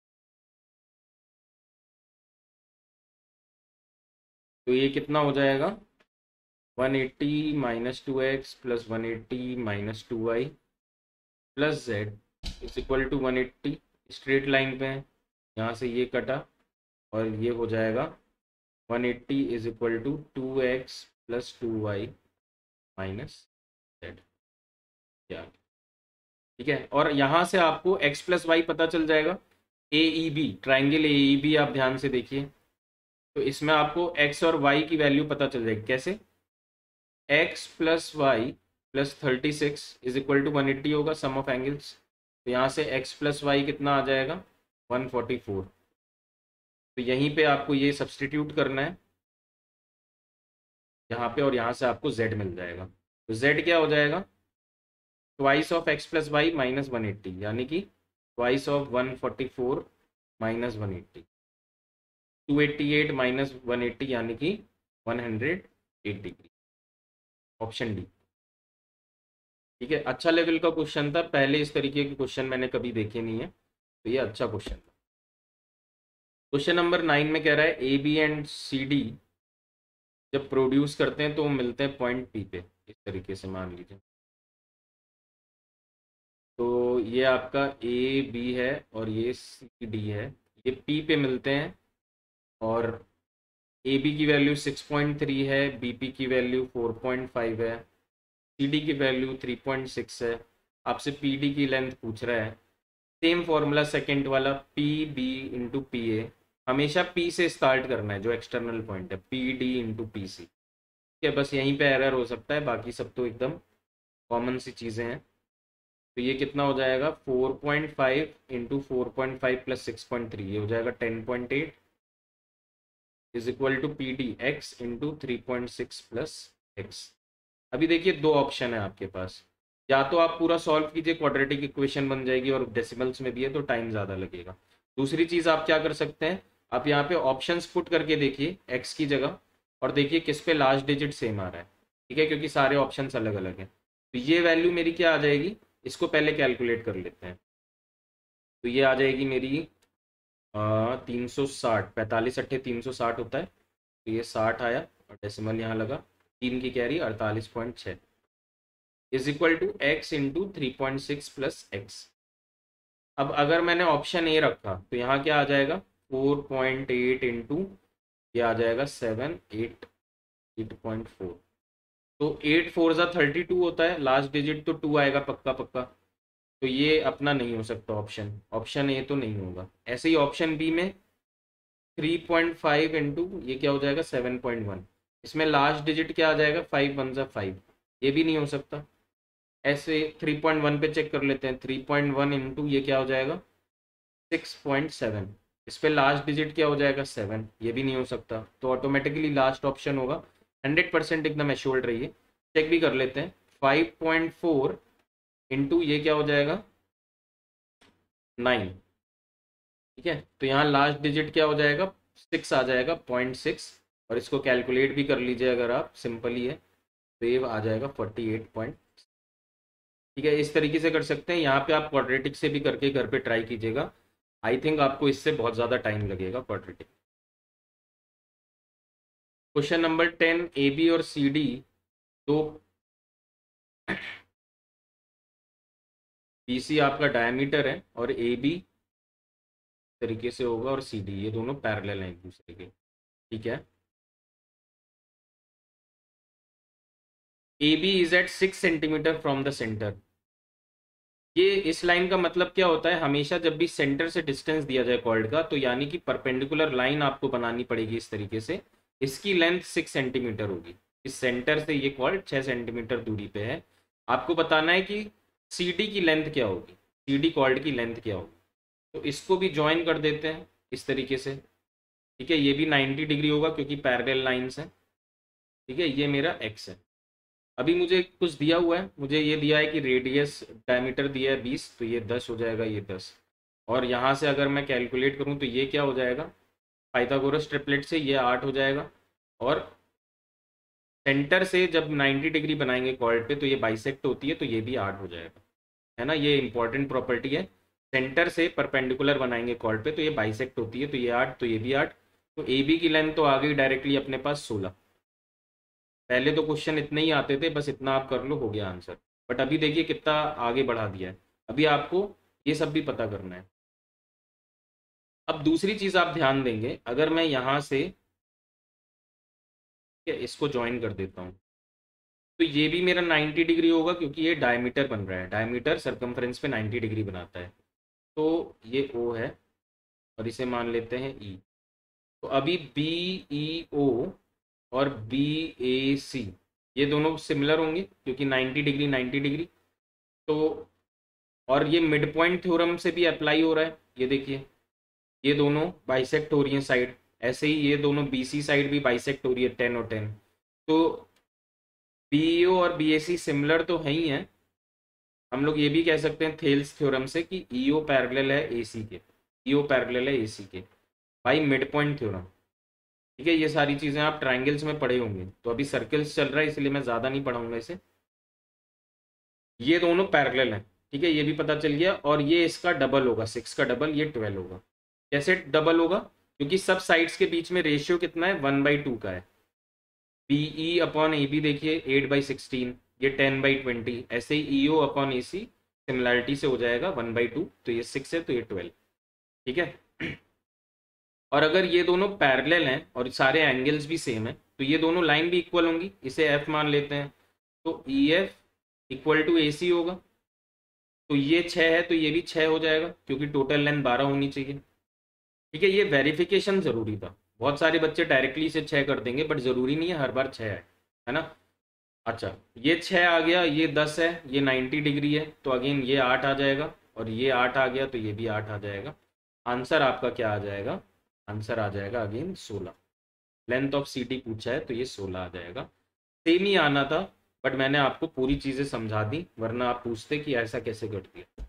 तो ये कितना हो जाएगा, one eighty minus two x plus one eighty minus two y plus z is equal to one eighty, straight line पे है, यहाँ से ये कटा और ये हो जाएगा one eighty is equal to two x plus two y minus z. ठीक है, और यहाँ से आपको x प्लस वाई पता चल जाएगा। A E B triangle A E B आप ध्यान से देखिए, तो इसमें आपको x और y की वैल्यू पता चल जाएगी। कैसे, x plus y plus thirty six is equal to one eighty होगा सम ऑफ एंगल्स, तो यहाँ से x प्लस वाई कितना आ जाएगा, वन फोर्टी फोर। तो यहीं पे आपको ये सब्सटीट्यूट करना है यहाँ पे, और यहाँ से आपको z मिल जाएगा। तो z क्या हो जाएगा, twice of x plus y minus one eighty, यानी कि twice of one forty four minus one eighty, two eighty eight minus one eighty यानी कि one hundred eight degree, option D. ठीक है, अच्छा लेवल का क्वेश्चन था, पहले इस तरीके के क्वेश्चन मैंने कभी देखे नहीं है, तो ये अच्छा क्वेश्चन था। क्वेश्चन नंबर नाइन में कह रहा है A B and C D जब प्रोड्यूस करते हैं तो मिलते हैं पॉइंट पी पे, इस तरीके से मान लीजिए। तो ये आपका ए बी है और ये सी डी है, ये पी पे मिलते हैं, और ए बी की वैल्यू सिक्स पॉइंट थ्री है, बी पी की वैल्यू फोर पॉइंट फाइव है, सी डी की वैल्यू थ्री पॉइंट सिक्स है। आपसे पी डी की लेंथ पूछ रहा है, सेम फॉर्मूला सेकेंड वाला, P B into P A हमेशा पी से स्टार्ट करना है, जो एक्सटर्नल पॉइंट है, P D into P C. ठीक है, बस यहीं पे एरर हो सकता है, बाकी सब तो एकदम कॉमन सी चीज़ें हैं। तो ये कितना हो जाएगा, four point five into four point five plus six point three, ये हो जाएगा ten point eight is equal to P D x into three point six plus x. अभी देखिए दो ऑप्शन है आपके पास, या तो आप पूरा सॉल्व कीजिए, क्वाड्रेटिक इक्वेशन बन जाएगी और डेसिमल्स में भी है तो टाइम ज़्यादा लगेगा। दूसरी चीज़ आप क्या कर सकते हैं, आप यहाँ पे ऑप्शंस पुट करके देखिए एक्स की जगह, और देखिए किस पे लास्ट डिजिट सेम आ रहा है। ठीक है, क्योंकि सारे ऑप्शंस अलग अलग हैं। तो ये वैल्यू मेरी क्या आ जाएगी, इसको पहले कैलकुलेट कर लेते हैं। तो ये आ जाएगी मेरी तीन सौ साठ, पैंतालीस अट्ठे तीन सौ साठ होता है, तो ये साठ आया और डेसिमल यहाँ लगा, तीन की कैरी अड़तालीस पॉइंट छः is equal to x into three point six plus x. अब अगर मैंने ऑप्शन ए रखा तो यहाँ क्या आ जाएगा, फोर पॉइंट एट इंटू ये आ जाएगा seven eight eight point four. तो एट फोर ज़ा थर्टी टू होता है, लास्ट डिजिट तो टू आएगा पक्का पक्का, तो ये अपना नहीं हो सकता ऑप्शन, ऑप्शन ए तो नहीं होगा। ऐसे ही ऑप्शन बी में थ्री पॉइंट फाइव इंटू ये क्या हो जाएगा सेवन पॉइंट वन, इसमें लास्ट डिजिट क्या आ जाएगा, फाइव वन ज़ा फाइव, ये भी नहीं हो सकता। ऐसे थ्री पॉइंट वन पे चेक कर लेते हैं, थ्री पॉइंट वन इंटू ये क्या हो जाएगा सिक्स पॉइंट सेवन, इस पे लास्ट डिजिट क्या हो जाएगा सेवन, ये भी नहीं हो सकता। तो ऑटोमेटिकली लास्ट ऑप्शन होगा, हंड्रेड परसेंट एकदम एश्योर्ड रहिए। चेक भी कर लेते हैं, फाइव पॉइंट फोर इंटू ये क्या हो जाएगा नाइन। ठीक है, तो यहाँ लास्ट डिजिट क्या हो जाएगा, सिक्स आ जाएगा, पॉइंट सिक्स, और इसको कैलकुलेट भी कर लीजिए अगर आप, सिंपल ही है, तो ये आ जाएगा फोर्टी एट पॉइंट। ठीक है, इस तरीके से कर सकते हैं। यहाँ पे आप क्वाड्रेटिक से भी करके घर पे ट्राई कीजिएगा, आई थिंक आपको इससे बहुत ज़्यादा टाइम लगेगा quadratic. Question number ten, A B और सी डी दो, बी सी आपका डायमीटर है और ए बी तरीके से होगा और सी डी, ये दोनों पैरेलल हैं एक दूसरे के। ठीक है, A B is eight six centimetre from the centre. ये इस लाइन का मतलब क्या होता है, हमेशा जब भी सेंटर से डिस्टेंस दिया जाए कॉर्ड का, तो यानी कि परपेंडिकुलर लाइन आपको बनानी पड़ेगी इस तरीके से, इसकी लेंथ सिक्स सेंटीमीटर होगी। इस सेंटर से ये कॉर्ड छः सेंटीमीटर दूरी पे है, आपको बताना है कि सी डी की लेंथ क्या होगी, सी डी कॉर्ड की लेंथ क्या होगी। तो इसको भी ज्वाइन कर देते हैं इस तरीके से। ठीक है, ये भी नाइन्टी डिग्री होगा क्योंकि पैरेलल लाइन्स हैं। ठीक है, ये मेरा एक्स है। अभी मुझे कुछ दिया हुआ है, मुझे ये दिया है कि रेडियस डायमीटर दिया है बीस, तो ये दस हो जाएगा, ये दस। और यहाँ से अगर मैं कैलकुलेट करूँ तो ये क्या हो जाएगा, पाइथागोरस ट्रिपलेट से ये आठ हो जाएगा। और सेंटर से जब नाइन्टी डिग्री बनाएंगे कॉर्ड पे तो ये बाइसेक्ट होती है, तो ये भी आठ हो जाएगा, है ना। ये इंपॉर्टेंट प्रॉपर्टी है, सेंटर से परपेंडिकुलर बनाएंगे कॉर्ड पे तो ये बाइसेक्ट होती है, तो ये आठ, तो ये भी आठ। तो ए बी की लेंथ तो आ गई डायरेक्टली अपने पास सोलह। पहले तो क्वेश्चन इतने ही आते थे, बस इतना आप कर लो, हो गया आंसर। बट अभी देखिए कितना आगे बढ़ा दिया है, अभी आपको ये सब भी पता करना है। अब दूसरी चीज़ आप ध्यान देंगे, अगर मैं यहाँ से इसको ज्वाइन कर देता हूँ तो ये भी मेरा नाइन्टी डिग्री होगा, क्योंकि ये डायमीटर बन रहा है, डायमीटर सरकमफ्रेंस पे नाइन्टी डिग्री बनाता है। तो ये ओ है और इसे मान लेते हैं ई। तो अभी बी ई ओ और बी ए सी ये दोनों सिमिलर होंगे क्योंकि नाइन्टी डिग्री नाइन्टी डिग्री। तो और ये मिड पॉइंट थ्योरम से भी अप्लाई हो रहा है, ये देखिए ये दोनों बाइसेक्ट हो रही हैं साइड, ऐसे ही ये दोनों बी सी साइड भी बाइसेक्ट हो रही है टेन और टेन। तो बी ई ओ और बी ए सी सिमिलर तो है ही हैं, हम लोग ये भी कह सकते हैं थेल्स थ्योरम से कि ई ओ पैरेलल है ए सी के, ई ओ पैरेलल है ए सी के बाई मिड पॉइंट थ्योरम। ठीक है, ये सारी चीज़ें आप ट्राइंगल्स में पढ़े होंगे, तो अभी सर्कल्स चल रहा है इसलिए मैं ज़्यादा नहीं पढ़ाऊंगा इसे। ये दोनों पैरेलल हैं, ठीक है, ये भी पता चल गया। और ये इसका डबल होगा, सिक्स का डबल ये ट्वेल्व होगा। कैसे डबल होगा, क्योंकि सब साइड्स के बीच में रेशियो कितना है, वन बाई टू का है। B E upon A B देखिए एट बाई सिक्सटीन, ये टेन बाई ट्वेंटी, ऐसे ही ई ओ अपॉन ए सी सिमिलैरिटी से हो जाएगा वन बाई टू, तो ये सिक्स है तो ये ट्वेल्व। ठीक है, और अगर ये दोनों पैरेलल हैं और सारे एंगल्स भी सेम है तो ये दोनों लाइन भी इक्वल होंगी, इसे एफ मान लेते हैं। तो E F equal to A C होगा, तो ये छः है तो ये भी छः हो जाएगा क्योंकि टोटल लेंथ बारह होनी चाहिए। ठीक है, ये वेरिफिकेशन जरूरी था। बहुत सारे बच्चे डायरेक्टली से छः कर देंगे, बट जरूरी नहीं है हर बार छः है है ना। अच्छा, ये छः आ गया, ये दस है, ये नाइन्टी डिग्री है, तो अगेन ये आठ आ जाएगा, और ये आठ आ गया तो ये भी आठ आ जाएगा। आंसर आपका क्या आ जाएगा? आंसर आ जाएगा अगेन सोलह। लेंथ ऑफ सी टी पूछा है तो ये सोलह आ जाएगा। सेम ही आना था, बट मैंने आपको पूरी चीज़ें समझा दी, वरना आप पूछते कि ऐसा कैसे कर दिया।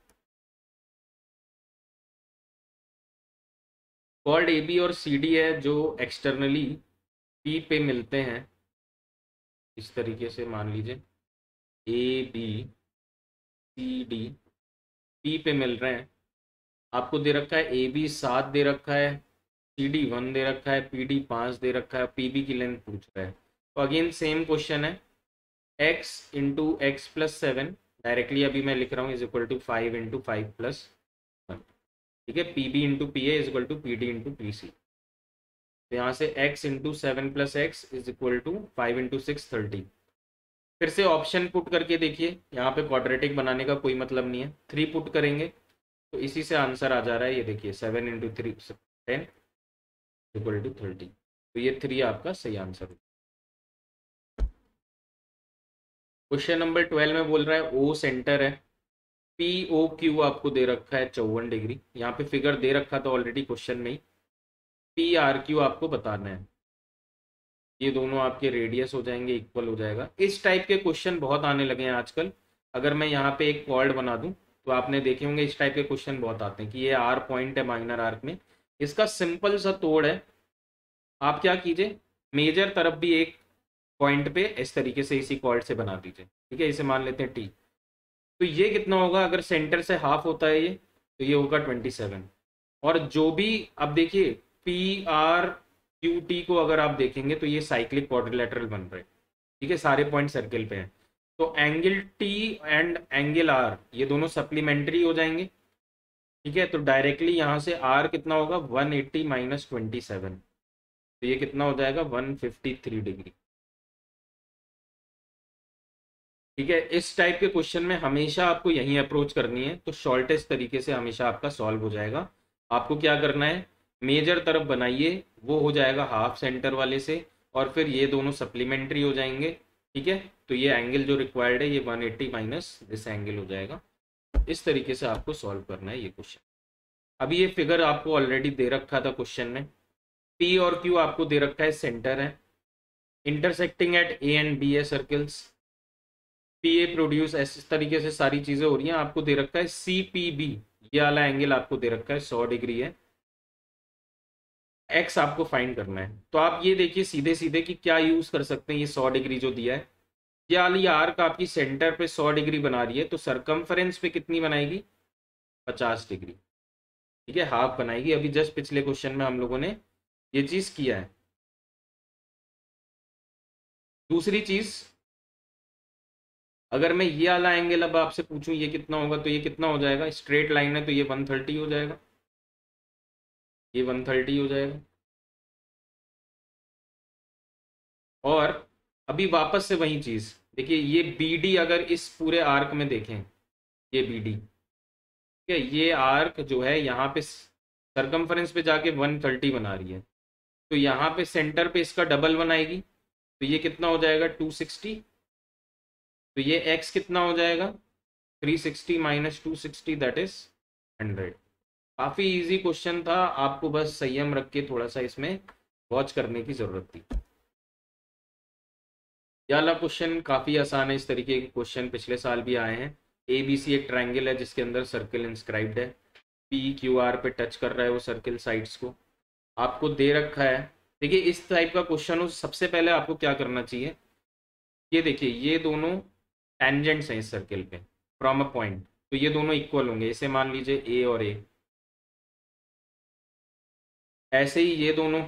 कॉर्ड ए बी और सी डी है जो एक्सटर्नली पी पे मिलते हैं। इस तरीके से मान लीजिए A B C D P पे मिल रहे हैं। आपको दे रखा है ए बी सात दे रखा है, सी डी वन दे रखा है, पी डी पाँच दे रखा है, पी बी की लेंथ पूछ रहा है। तो अगेन सेम क्वेश्चन है, x into x plus seven, directly अभी मैं लिख रहा हूँ, is equal to five into five plus one. ठीक है, P B into P A is equal to P D into P C. तो यहाँ से x into seven plus x is equal to five into six thirty. फिर से option put करके देखिए, यहाँ पे क्वाड्रेटिक बनाने का कोई मतलब नहीं है, थ्री पुट करेंगे तो इसी से आंसर आ जा रहा है। ये देखिए seven into three ten equal to thirty, तो ये थ्री आपका सही आंसर है। क्वेश्चन नंबर ट्वेल्व में बोल रहा है ओ सेंटर है, पी ओ क्यू आपको दे रखा है चौवन डिग्री, यहाँ पे फिगर दे रखा था ऑलरेडी क्वेश्चन में ही। पी आर क्यू आपको बताना है, ये दोनों आपके रेडियस हो जाएंगे, इक्वल हो जाएगा। इस टाइप के क्वेश्चन बहुत आने लगे हैं आजकल। अगर मैं यहाँ पे एक कॉर्ड बना दूं तो आपने देखे होंगे इस टाइप के क्वेश्चन बहुत आते हैं कि ये आर पॉइंट है माइनर आर्क में। इसका सिंपल सा तोड़ है, आप क्या कीजिए, मेजर तरफ भी एक पॉइंट पे इस तरीके से इसी कॉर्ड से बना दीजिए। ठीक है, इसे मान लेते हैं टी। तो ये कितना होगा, अगर सेंटर से हाफ होता है ये, तो ये होगा ट्वेंटी सेवन। और जो भी अब देखिए पी आर क्यू टी को अगर आप देखेंगे तो ये साइक्लिक क्वाड्रिलेटरल बन रहे हैं। ठीक है, सारे पॉइंट सर्किल पे हैं, तो angle T and angle R ये दोनों सप्लीमेंट्री हो जाएंगे। ठीक है, तो डायरेक्टली यहाँ से आर कितना होगा, one eighty minus twenty seven, तो ये कितना हो जाएगा, वन फिफ्टी थ्री डिग्री। ठीक है, इस टाइप के क्वेश्चन में हमेशा आपको यही अप्रोच करनी है, तो शॉर्टेस्ट तरीके से हमेशा आपका सॉल्व हो जाएगा। आपको क्या करना है, मेजर तरफ बनाइए, वो हो जाएगा हाफ सेंटर वाले से, और फिर ये दोनों सप्लीमेंट्री हो जाएंगे। ठीक है, तो ये एंगल जो रिक्वायर्ड है ये one eighty minus this angle हो जाएगा। इस तरीके से आपको सॉल्व करना है ये क्वेश्चन। अभी ये फिगर आपको ऑलरेडी दे रखा था क्वेश्चन में, पी और क्यू आपको दे रखा है सेंटर है, intersecting at A and B a circles, P A produce, इस तरीके से सारी चीजें हो रही हैं। आपको दे रखा है सी पी बी, ये वाला एंगल आपको दे रखा है सौ डिग्री है, एक्स आपको फाइंड करना है। तो आप ये देखिए सीधे सीधे कि क्या यूज कर सकते हैं, ये सौ डिग्री जो दिया है, ये वाली आर्क आपकी सेंटर पे सौ डिग्री बना रही है, तो सरकमफरेंस पे कितनी बनाएगी, पचास डिग्री। ठीक है, हाफ बनाएगी। अभी जस्ट पिछले क्वेश्चन में हम लोगों ने ये चीज किया है। दूसरी चीज, अगर मैं ये वाला एंगल अब आपसे पूछूं ये कितना होगा, तो ये कितना हो जाएगा, स्ट्रेट लाइन है तो ये वन थर्टी हो जाएगा, ये वन थर्टी हो जाएगा। और अभी वापस से वही चीज देखिए, ये बी डी अगर इस पूरे आर्क में देखें, ये बी डी, ठीक है, ये आर्क जो है यहाँ पे सरकमफरेंस पे जाके वन थर्टी बना रही है, तो यहाँ पे सेंटर पे इसका डबल बनाएगी, तो ये कितना हो जाएगा, टू सिक्सटी। तो ये x कितना हो जाएगा, three sixty minus two sixty that is hundred. काफ़ी इजी क्वेश्चन था, आपको बस संयम रख के थोड़ा सा इसमें वॉच करने की ज़रूरत थी। ये वाला क्वेश्चन काफ़ी आसान है, इस तरीके के क्वेश्चन पिछले साल भी आए हैं। ए बी सी एक ट्रायंगल है जिसके अंदर सर्कल इंस्क्राइब्ड है, पी क्यू आर पे टच कर रहा है वो सर्कल साइड्स को, आपको दे रखा है। देखिए इस टाइप का क्वेश्चन हो, सबसे पहले आपको क्या करना चाहिए, ये देखिए ये दोनों टेंजेंट्स हैं इस सर्कल पे फ्रॉम अ पॉइंट, तो ये दोनों इक्वल होंगे, इसे मान लीजिए ए और ए। ऐसे ही ये दोनों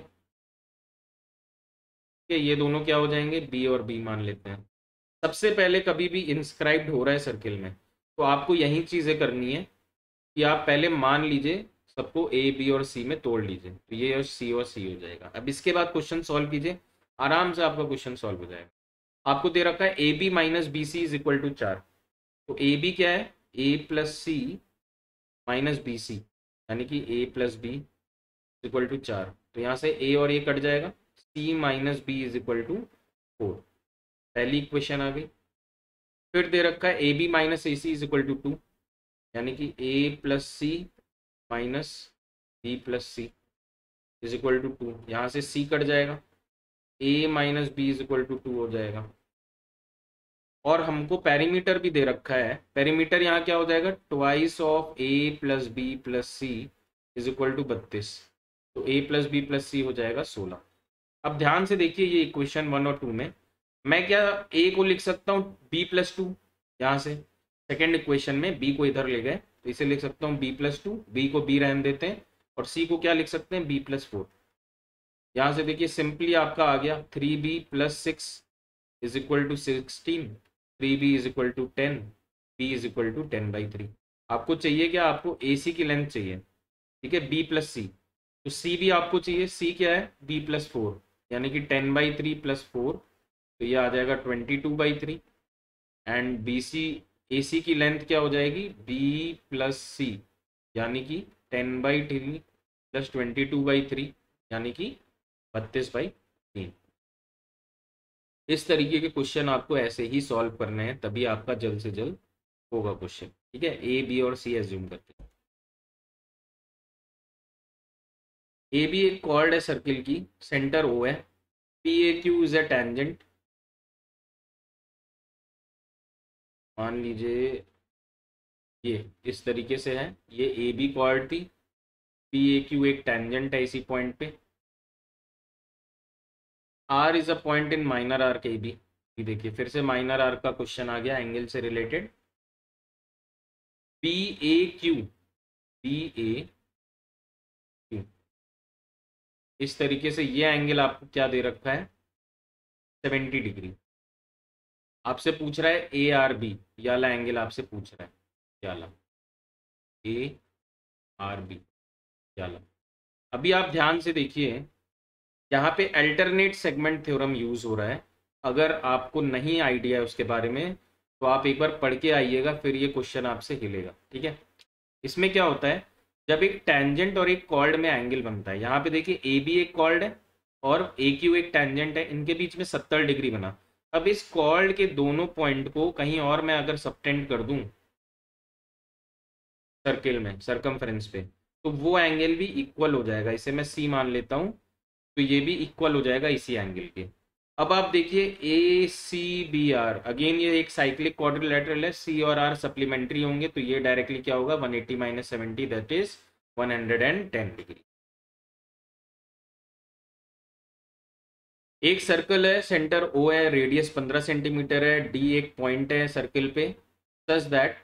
के ये दोनों क्या हो जाएंगे, बी और बी मान लेते हैं। सबसे पहले कभी भी इंस्क्राइब्ड हो रहा है सर्किल में, तो आपको यही चीज़ें करनी है कि आप पहले मान लीजिए सबको ए बी और सी में तोड़ लीजिए, तो ये और सी और सी हो जाएगा। अब इसके बाद क्वेश्चन सॉल्व कीजिए, आराम से आपका क्वेश्चन सॉल्व हो जाएगा। आपको दे रखा है A B minus B C is equal to चार, तो ए बी क्या है, A plus C minus B C, यानी कि A plus B equal to चार, तो यहाँ से ए और ए कट जाएगा, C minus B is equal to four. पहली इक्वेशन आ गई। फिर दे रखा है A B minus A C is equal to two, यानी कि A plus C minus B plus C is equal to two. यहाँ से सी कट जाएगा, A minus B is equal to two हो जाएगा। और हमको पेरीमीटर भी दे रखा है, पेरीमीटर यहाँ क्या हो जाएगा, twice of A plus B plus C is equal to बत्तीस, तो A plus B plus C हो जाएगा सोलह। अब ध्यान से देखिए, ये इक्वेशन वन और टू में मैं क्या ए को लिख सकता हूँ बी प्लस टू, यहाँ से सेकेंड इक्वेशन में बी को इधर ले गए तो इसे लिख सकता हूँ बी प्लस टू, बी को बी रहने देते हैं, और सी को क्या लिख सकते हैं बी प्लस फोर। यहाँ से देखिए सिंपली आपका आ गया three B plus six is equal to sixteen, three B is equal to ten, B is equal to ten by three. आपको चाहिए क्या, आपको ए सी की लेंथ चाहिए, ठीक है, बी प्लस सी, तो सी भी आपको चाहिए, सी क्या है बी प्लस फोर, यानी कि ten by three plus four, तो ये आ जाएगा twenty two by three. And B C A C की लेंथ क्या हो जाएगी बी प्लस सी, यानी कि ten by three plus twenty two by three, यानी कि बत्तीस बाई तीन। इस तरीके के क्वेश्चन आपको ऐसे ही सॉल्व करने हैं, तभी आपका जल्द से जल्द होगा क्वेश्चन, ठीक है। ए बी और सी एज्यूम करते हैं। ए बी एक कॉर्ड है सर्किल की, सेंटर ओ है, P A Q is a tangent. मान लीजिए ये इस तरीके से है, ये ए बी कॉर्ड थी, पी ए क्यू एक टेंजेंट है इसी पॉइंट पे, R is a point in minor arc के बी। देखिए फिर से माइनर आर का क्वेश्चन आ गया एंगल से related. P A Q, P A Q इस तरीके से, ये एंगल आपको क्या दे रखा है सेवेंटी डिग्री। आपसे पूछ रहा है ए आर बी, ये वाला एंगल आपसे पूछ रहा है, ये वाला ए आर बी, ये वाला। अभी आप ध्यान से देखिए, यहाँ पे अल्टरनेट सेगमेंट थ्योरम यूज हो रहा है। अगर आपको नहीं आइडिया है उसके बारे में तो आप एक बार पढ़ के आइएगा, फिर ये क्वेश्चन आपसे हिलेगा, ठीक है। इसमें क्या होता है, जब एक टेंजेंट और एक कॉर्ड में एंगल बनता है, यहाँ पे देखिए ए बी एक कॉर्ड है और ए क्यू एक टेंजेंट है, इनके बीच में सत्तर डिग्री बना। अब इस कॉर्ड के दोनों पॉइंट को कहीं और मैं अगर सबटेंड कर दूं सर्किल में, सरकमफ्रेंस पे, तो वो एंगल भी इक्वल हो जाएगा। इसे मैं सी मान लेता हूँ, तो ये भी इक्वल हो जाएगा इसी एंगल के। अब आप देखिए A C B R, again ये एक साइक्लिक क्वाड्रिलेटरल है, सी और आर सप्लीमेंट्री होंगे, तो ये डायरेक्टली क्या होगा one eighty minus seventy, that is one hundred ten degree. एक सर्कल है, सेंटर ओ है, रेडियस पंद्रह सेंटीमीटर है, डी एक पॉइंट है सर्किल पे, सच दैट,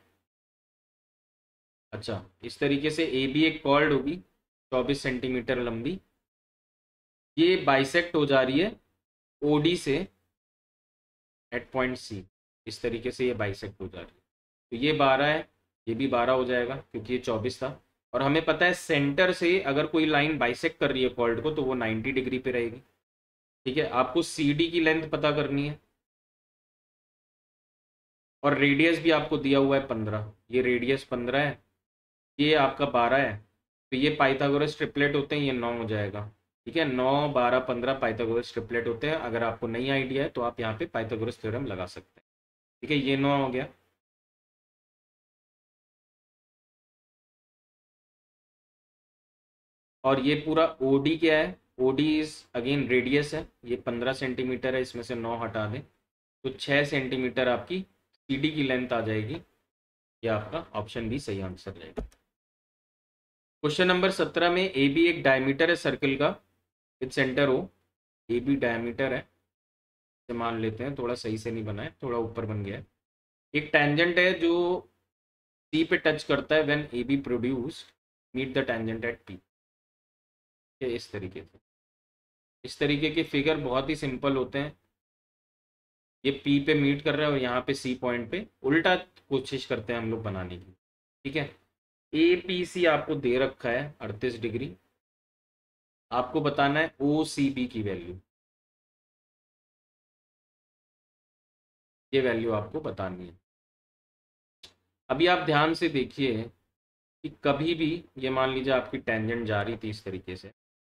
अच्छा इस तरीके से ए बी एक कॉर्ड होगी चौबीस सेंटीमीटर लंबी, ये बाइसेक्ट हो जा रही है ओ डी से एट पॉइंट सी, इस तरीके से ये बाइसेक्ट हो जा रही है, तो ये बारह है, ये भी बारह हो जाएगा क्योंकि ये चौबीस था। और हमें पता है सेंटर से अगर कोई लाइन बाइसेक्ट कर रही है कॉर्ड को तो वो नाइन्टी डिग्री पे रहेगी, ठीक है। आपको सी डी की लेंथ पता करनी है और रेडियस भी आपको दिया हुआ है पंद्रह, ये रेडियस पंद्रह है, ये आपका बारह है, तो ये पाइथागोरस ट्रिपलेट होते हैं, ये नौ हो जाएगा, ठीक है। नौ बारह पंद्रह पाइथागोरस ट्रिपलेट होते हैं। अगर आपको नहीं आइडिया है तो आप यहाँ पे पाइथागोरस थ्योरम लगा सकते हैं, ठीक है। ये नौ हो गया। और ये पूरा ओ डी क्या है, O D is again radius है, ये पंद्रह सेंटीमीटर है, इसमें से नौ हटा दें तो छः सेंटीमीटर आपकी सी डी की लेंथ आ जाएगी। ये आपका ऑप्शन भी सही आंसर रहेगा। क्वेश्चन नंबर सत्रह में ए बी एक डायमीटर है सर्किल का with centre O, A B diameter है, इसे मान लेते हैं, थोड़ा सही से नहीं बना है, थोड़ा ऊपर बन गया है। एक टेंजेंट है जो सी पे टच करता है when A B produced meet the tangent at P, इस तरीके से। इस तरीके के फिगर बहुत ही सिंपल होते हैं, ये पी पे मीट कर रहा है और यहाँ पे सी पॉइंट पे, उल्टा कोशिश करते हैं हम लोग बनाने की, ठीक है। ए पी सी आपको दे रखा है अड़तीस डिग्री, आपको बताना है ओ सी बी की वैल्यू, ये वैल्यू आपको बतानी है। अभी आप ध्यान से देखिए कि कभी भी ये मान लीजिए आपकी टेंजेंट जा रही थी इस तरीके से,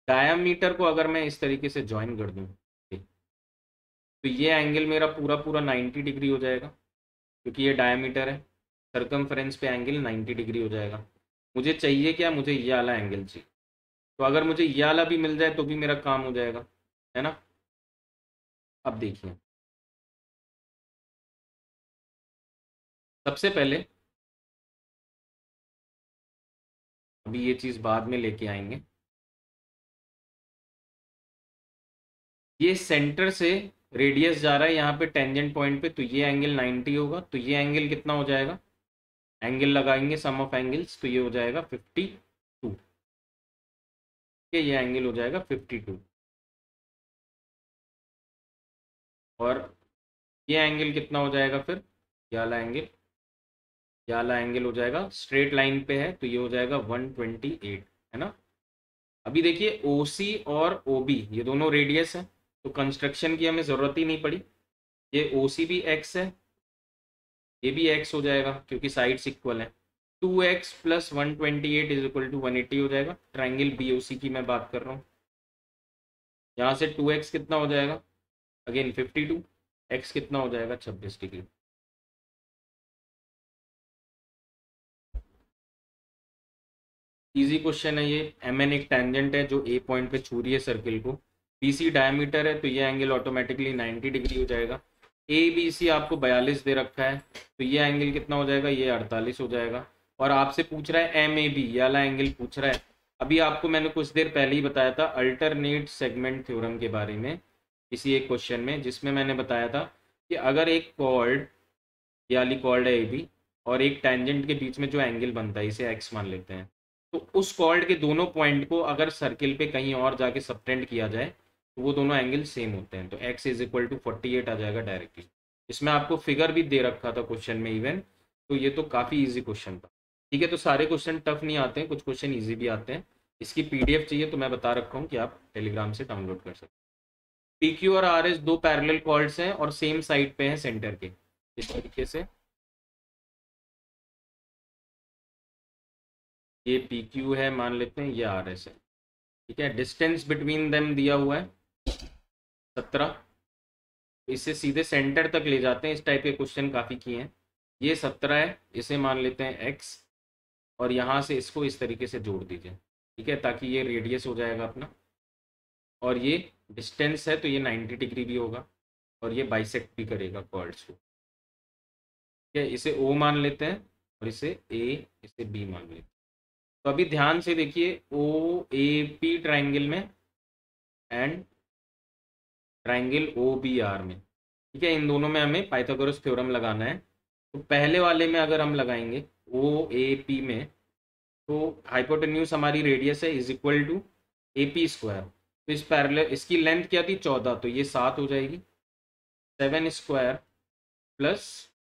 डायामीटर को अगर मैं इस तरीके से ज्वाइन कर दूं तो ये एंगल मेरा पूरा पूरा नाइन्टी डिग्री हो जाएगा, क्योंकि ये डायामीटर है। सर्कमफ्रेंस पे एंगल नाइन्टी डिग्री हो जाएगा। मुझे चाहिए क्या, मुझे ये वाला एंगल चाहिए। तो अगर मुझे ये वाला भी मिल जाए तो भी मेरा काम हो जाएगा, है ना। अब देखिए, सबसे पहले अभी ये चीज़ बाद में लेके आएंगे। ये सेंटर से रेडियस जा रहा है यहाँ पे टेंजेंट पॉइंट पे, तो ये एंगल नाइन्टी होगा। तो ये एंगल कितना हो जाएगा, एंगल लगाएंगे सम ऑफ एंगल्स, तो ये हो जाएगा फिफ्टी टू। ये एंगल हो जाएगा फिफ्टी टू। और ये एंगल कितना हो जाएगा फिर, ये वाला एंगल, ये वाला एंगल हो जाएगा स्ट्रेट लाइन पे है, तो ये हो जाएगा वन ट्वेंटी एट, है ना। अभी देखिए ओ सी और ओ बी ये दोनों रेडियस है, तो कंस्ट्रक्शन की हमें ज़रूरत ही नहीं पड़ी। ये ओ सी भी एक्स है, ये भी एक्स हो जाएगा क्योंकि साइड्स इक्वल है। Two x plus one twenty eight is equal to one eighty हो जाएगा। ट्राइंगल बी ओ सी की मैं बात कर रहा हूँ। यहाँ से टू एक्स कितना हो जाएगा, अगेन फिफ्टी टू, एक्स कितना हो जाएगा छब्बीस डिग्री। इजी क्वेश्चन है ये। एम एन एक टेंजेंट है जो ए पॉइंट पे छू रही है सर्किल को। बी सी डायमीटर है, तो ये एंगल ऑटोमेटिकली नाइन्टी डिग्री हो जाएगा। ए बी सी आपको बयालीस दे रखा है, तो ये एंगल कितना हो जाएगा, ये अड़तालीस हो जाएगा। और आपसे पूछ रहा है एम ए बी, ये वाला एंगल पूछ रहा है। अभी आपको मैंने कुछ देर पहले ही बताया था अल्टरनेट सेगमेंट थ्योरम के बारे में, इसी एक क्वेश्चन में, जिसमें मैंने बताया था कि अगर एक कॉर्ड, ये वाली कॉर्ड है ए बी, और एक टेंजेंट के बीच में जो एंगल बनता है, इसे एक्स मान लेते हैं, तो उस कॉर्ड के दोनों पॉइंट को अगर सर्किल पे कहीं और जाके सबटेंड किया जाए तो वो दोनों एंगल सेम होते हैं। तो x is equal to forty eight आ जाएगा डायरेक्टली। इसमें आपको फिगर भी दे रखा था क्वेश्चन में इवन, तो ये तो काफ़ी इजी क्वेश्चन था। ठीक है, तो सारे क्वेश्चन टफ नहीं आते हैं, कुछ क्वेश्चन ईजी भी आते हैं। इसकी पीडीएफ चाहिए तो मैं बता रखा हूँ कि आप टेलीग्राम से डाउनलोड कर सकते हैं। पी क्यू और आर एस दो पैरेलल कॉर्ड्स हैं और सेम साइड पे हैं सेंटर के, इस तरीके से। ये पी क्यू है मान लेते हैं, ये आर एस है। ठीक है, डिस्टेंस बिटवीन देम दिया हुआ है सत्रह। इसे सीधे सेंटर तक ले जाते हैं, इस टाइप के क्वेश्चन काफ़ी किए हैं। ये सत्रह है, इसे मान लेते हैं एक्स, और यहाँ से इसको इस तरीके से जोड़ दीजिए। ठीक है, ताकि ये रेडियस हो जाएगा अपना, और ये डिस्टेंस है तो ये नाइन्टी डिग्री भी होगा, और ये बाइसेक्ट भी करेगा कॉर्ड्स को। ठीक है, इसे ओ मान लेते हैं, और इसे ए, इसे बी मान लेते हैं। तो अभी ध्यान से देखिए, ओ ए पी ट्राइंगल में and triangle O B R में। ठीक है, इन दोनों में हमें पाइथागोरस थ्योरम लगाना है। तो पहले वाले में अगर हम लगाएंगे ओ ए पी में, तो हाइपोटेन्यूज हमारी रेडियस है is equal to A P square. तो इस पैरेलल, इसकी लेंथ क्या थी चौदह, तो ये सात हो जाएगी। Seven square plus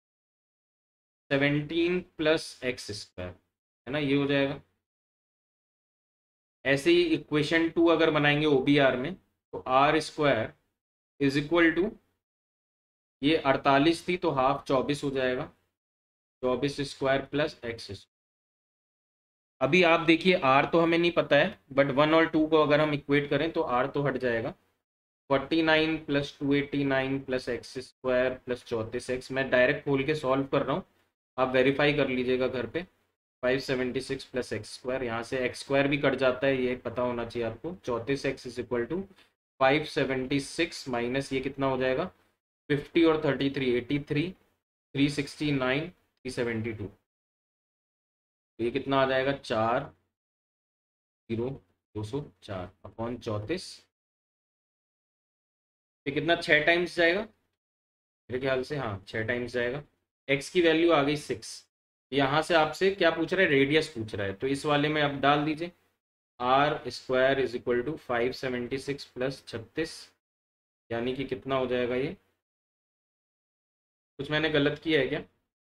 seventeen plus x square, है ना, ये हो जाएगा। ऐसे ही इक्वेशन टू अगर बनाएंगे ओ बी आर में, तो R square is equal to, ये अड़तालीस थी तो हाफ चौबीस हो जाएगा, चौबीस स्क्वायर प्लस एक्स। अभी आप देखिए आर तो हमें नहीं पता है, बट वन और टू को अगर हम इक्वेट करें तो आर तो हट जाएगा। Forty nine plus two eighty nine plus x square plus चौंतीस एक्स। मैं डायरेक्ट खोल के सॉल्व कर रहा हूँ, आप वेरीफाई कर लीजिएगा घर पे। Five seventy six plus x square, यहाँ से एक्स स्क्वायर भी कट जाता है, ये पता होना चाहिए आपको। चौंतीस x is equal to five seventy six minus ये कितना हो जाएगा, फिफ्टी और thirty three eighty three, three sixty nine, three seventy two. तो ये कितना आ जाएगा, चार जीरो दो सौ चार अपॉन चौंतीस। ये कितना, छः टाइम्स जाएगा मेरे ख्याल से, हाँ छः टाइम्स जाएगा। एक्स की वैल्यू आ गई सिक्स। यहाँ से आपसे क्या पूछ रहा है, रेडियस पूछ रहा है, तो इस वाले में आप डाल दीजिए R square is equal to five seventy six plus छत्तीस, यानी कि कितना हो जाएगा ये। कुछ मैंने गलत किया है क्या,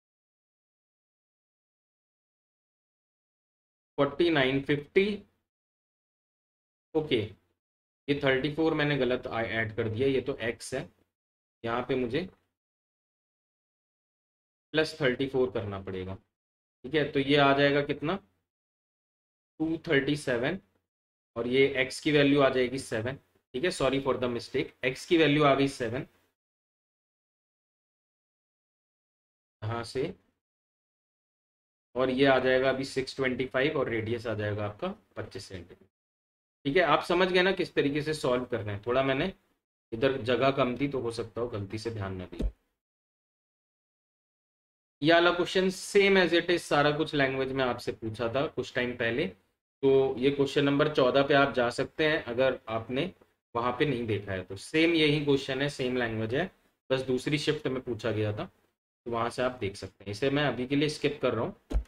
फोर्टी नाइन फिफ्टी, ओके। ये थर्टी फोर मैंने गलत ऐड कर दिया, ये तो एक्स है, यहाँ पे मुझे प्लस थर्टी फोर करना पड़ेगा। ठीक है, तो ये आ जाएगा कितना, टू थर्टी सेवन, और ये x की वैल्यू आ जाएगी सेवन। ठीक है, sorry for the mistake, x की वैल्यू आ गई सेवन यहाँ से, और ये आ जाएगा अभी सिक्स ट्वेंटी फाइव और रेडियस आ जाएगा आपका पच्चीस सेंटीमीटर। ठीक है, आप समझ गए ना किस तरीके से सॉल्व कर रहे हैं। थोड़ा मैंने इधर जगह कम थी तो हो सकता हो गलती से ध्यान न दिया। ये वाला question same as it is सारा कुछ लैंग्वेज में आपसे पूछा था कुछ टाइम पहले, तो ये क्वेश्चन नंबर चौदह पे आप जा सकते हैं अगर आपने वहां पे नहीं देखा है तो। सेम यही क्वेश्चन है, सेम लैंग्वेज है, बस दूसरी शिफ्ट में पूछा गया था, तो वहां से आप देख सकते हैं। इसे मैं अभी के लिए स्किप कर रहा हूँ।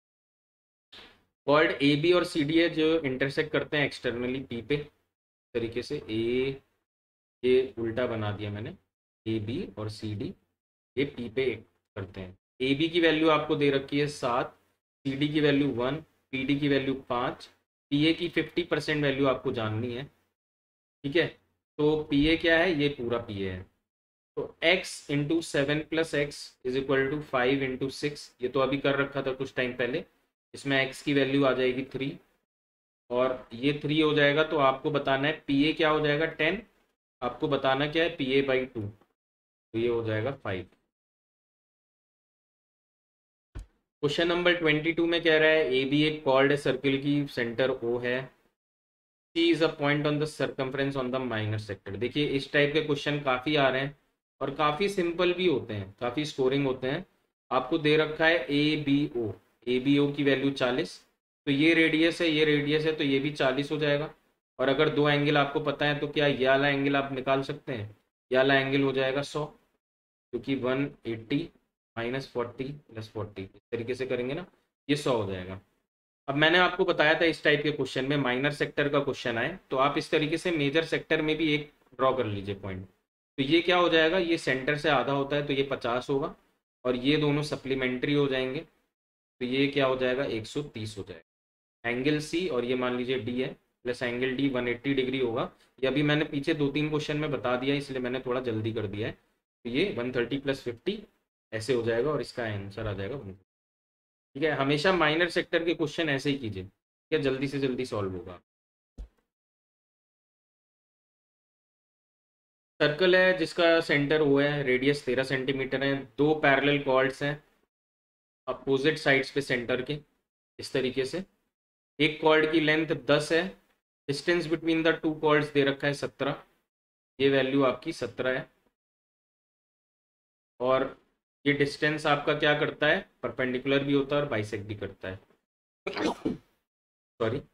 कॉल्ड ए बी और सी डी है जो इंटरसेक्ट करते हैं एक्सटर्नली पी पे, तरीके से ए, ये उल्टा बना दिया मैंने, ए बी और सी डी ये पी पे करते हैं। ए बी की वैल्यू आपको दे रखी है सात, सी डी की वैल्यू वन, पी डी की वैल्यू पाँच, पी ए की फिफ्टी परसेंट वैल्यू आपको जाननी है। ठीक है, तो पी ए क्या है, ये पूरा पी ए है। तो x into seven plus x is equal to five into six, ये तो अभी कर रखा था कुछ टाइम पहले। इसमें x की वैल्यू आ जाएगी थ्री और ये थ्री हो जाएगा, तो आपको बताना है पी ए क्या हो जाएगा टेन, आपको बताना क्या है पी ए बाई टू, तो ये हो जाएगा five. Question number twenty two में कह रहा है ए बी एक कॉल्ड है सर्किल की सेंटर ओ है, C is a point on the circumference on the minor sector. देखिए इस टाइप के क्वेश्चन काफ़ी आ रहे हैं और काफ़ी सिंपल भी होते हैं, काफ़ी स्कोरिंग होते हैं। आपको दे रखा है A B O, A B O की वैल्यू चालीस, तो ये रेडियस है, ये रेडियस है, तो ये भी चालीस हो जाएगा। और अगर दो एंगल आपको पता है तो क्या ये वाला एंगल आप निकाल सकते हैं, ये वाला एंगल हो जाएगा सौ, क्योंकि one eighty minus forty plus forty, इस तरीके से करेंगे ना, ये सौ हो जाएगा। अब मैंने आपको बताया था इस टाइप के क्वेश्चन में माइनर सेक्टर का क्वेश्चन आए तो आप इस तरीके से मेजर सेक्टर में भी एक ड्रॉ कर लीजिए पॉइंट। तो ये क्या हो जाएगा, ये सेंटर से आधा होता है तो ये पचास होगा, और ये दोनों सप्लीमेंट्री हो जाएंगे, तो ये क्या हो जाएगा एक सौ तीस हो जाएगा। एंगल सी और ये मान लीजिए डी है, plus angle D one eighty degree होगा। ये अभी मैंने पीछे दो तीन क्वेश्चन में बता दिया है इसलिए मैंने थोड़ा जल्दी कर दिया है। तो ये वन थर्टी प्लस फिफ्टी ऐसे हो जाएगा और इसका आंसर आ जाएगा वन। ठीक है, हमेशा माइनर सेक्टर के क्वेश्चन ऐसे ही कीजिए, क्या जल्दी से जल्दी सॉल्व होगा। सर्कल है जिसका सेंटर ओ है, रेडियस तेरह सेंटीमीटर है, दो पैरेलल कॉर्ड्स हैं अपोजिट साइड्स पे सेंटर के, इस तरीके से। एक कॉर्ड की लेंथ दस है, distance between the two chords दे रखा है सत्रह, ये वैल्यू आपकी सत्रह है। और ये डिस्टेंस आपका क्या करता है, परपेंडिकुलर भी होता है और बाइसेक्ट भी करता है। सॉरी,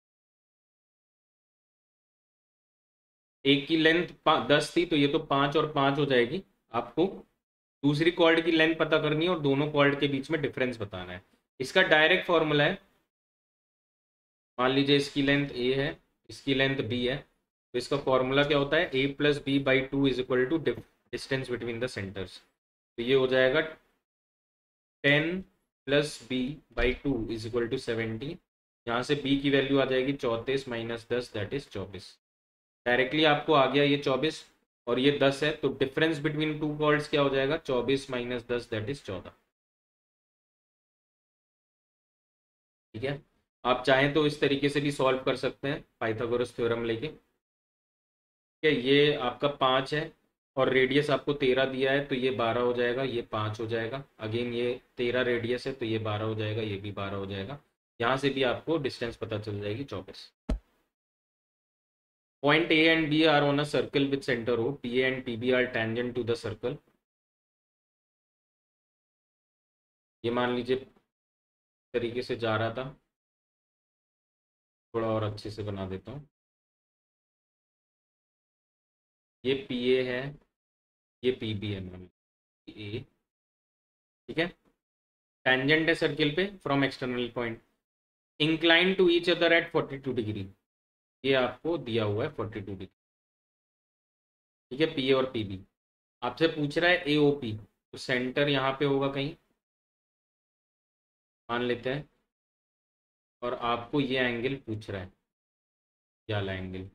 एक की लेंथ दस थी तो ये तो पाँच और पाँच हो जाएगी। आपको दूसरी कॉर्ड की लेंथ पता करनी है और दोनों कॉर्ड के बीच में डिफरेंस बताना है। इसका डायरेक्ट फॉर्मूला है, मान लीजिए इसकी लेंथ ए है, इसकी लेंथ बी है, तो इसका फॉर्मूला क्या होता है, A plus B by two is equal to distance between the centres. तो ये हो जाएगा ten plus B by two is equal to seventy, यहाँ से b की वैल्यू आ जाएगी चौंतीस माइनस दस दैट इज चौबीस। डायरेक्टली आपको आ गया ये चौबीस और ये दस है, तो डिफरेंस बिटवीन टू कॉर्ड्स क्या हो जाएगा, चौबीस माइनस दस दैट इज चौदह। ठीक है, आप चाहें तो इस तरीके से भी सॉल्व कर सकते हैं पाइथागोरस थ्योरम लेके। ठीक है, ये आपका पाँच है और रेडियस आपको तेरह दिया है तो ये बारह हो जाएगा, ये पाँच हो जाएगा। अगेन ये तेरह रेडियस है तो ये बारह हो जाएगा, ये भी बारह हो जाएगा। यहाँ से भी आपको डिस्टेंस पता चल जाएगी चौबीस। Point A and B are on a circle with center O. P A and P B are tangent to the circle. ये मान लीजिए तरीके से जा रहा था, थोड़ा और अच्छे से बना देता हूँ। ये P A है, ये P B है, मान लीजिए A, ठीक है। टेंजेंट है सर्किल पे from external point, inclined to each other at forty two degree, ये आपको दिया हुआ है फोर्टी टू डिग्री। ठीक है, P A और P B आपसे पूछ रहा है A O P, तो सेंटर यहाँ पे होगा कहीं मान लेते हैं, और आपको ये एंगल पूछ रहा है, ये वाला एंगल,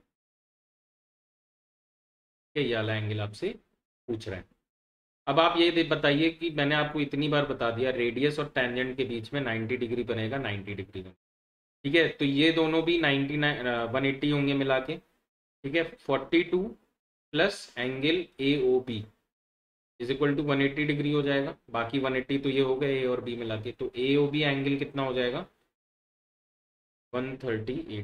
ये वाला एंगल आपसे पूछ रहा है। अब आप ये बताइए कि मैंने आपको इतनी बार बता दिया रेडियस और टेंजेंट के बीच में नाइन्टी डिग्री बनेगा, नाइन्टी डिग्री में ठीक है, तो ये दोनों भी नाइन्टी नाइन वन एट्टी होंगे मिला के। ठीक है, forty two plus angle A O B is equal to one eighty degree हो जाएगा। बाकी वन एट्टी तो ये हो गए ए और बी मिला के, तो ए ओ बी एंगल कितना हो जाएगा, वन थर्टी एट।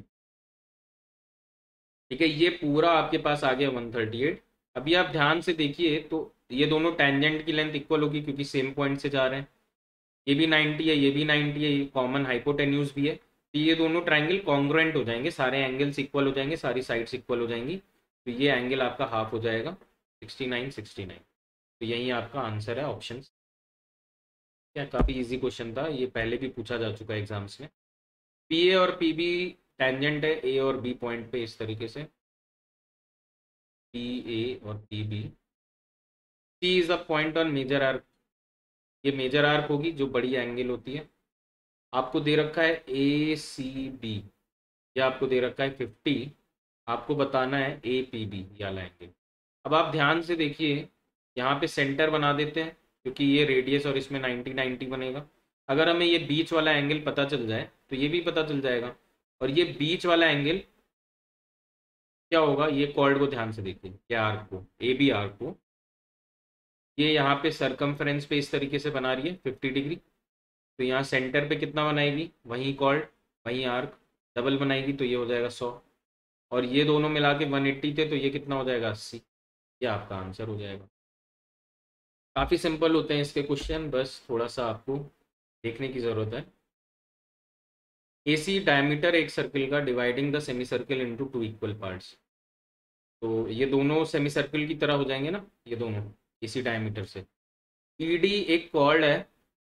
ठीक है, ये पूरा आपके पास आ गया वन थर्टी एट। अभी आप ध्यान से देखिए तो ये दोनों टेंजेंट की लेंथ इक्वल होगी क्योंकि सेम पॉइंट से जा रहे हैं। ये भी नाइन्टी है, ये भी नाइन्टी है, ये कॉमन हाइपोटेन्यूज भी है, तो ये दोनों ट्राइंगल कॉन्ग्रुएंट हो जाएंगे, सारे एंगल्स इक्वल हो जाएंगे, सारी साइड्स इक्वल हो जाएंगी, तो ये एंगल आपका हाफ हो जाएगा सिक्सटी नाइन सिक्सटी नाइन। तो यही आपका आंसर है ऑप्शन। क्या काफ़ी इजी क्वेश्चन था, ये पहले भी पूछा जा चुका है एग्जाम्स में। पी ए और पी बी टेंजेंट है ए और बी पॉइंट पे इस तरीके से, पी ए और P B. C is a point on major arc, ये मेजर आर्क होगी जो बड़ी एंगल होती है। आपको दे रखा है ए सी बी, ये आपको दे रखा है फिफ्टी, आपको बताना है ए पी बी ये वाला एंगल। अब आप ध्यान से देखिए, यहाँ पे सेंटर बना देते हैं क्योंकि ये रेडियस और इसमें नाइन्टी नाइन्टी बनेगा। अगर हमें ये बीच वाला एंगल पता चल जाए तो ये भी पता चल जाएगा, और ये बीच वाला एंगल क्या होगा, ये कॉर्ड को ध्यान से देखिए, ये आर्क को, ए बी आर्क को, ये यहाँ पे सरकमफ्रेंस पे इस तरीके से बना रही है फिफ्टी डिग्री, तो यहाँ सेंटर पे कितना बनाएगी, वहीं कॉर्ड वहीं आर्क, डबल बनाएगी तो ये हो जाएगा सौ, और ये दोनों मिला के वन एट्टी थे तो ये कितना हो जाएगा अस्सी। ये आपका आंसर हो जाएगा। काफ़ी सिंपल होते हैं इसके क्वेश्चन, बस थोड़ा सा आपको देखने की ज़रूरत है। ए सी डायमीटर एक सर्किल का, dividing the semicircle into two equal parts, तो ये दोनों सेमी सर्किल की तरह हो जाएंगे ना, ये दोनों इसी डायमीटर से। ई डी एक कॉर्ड है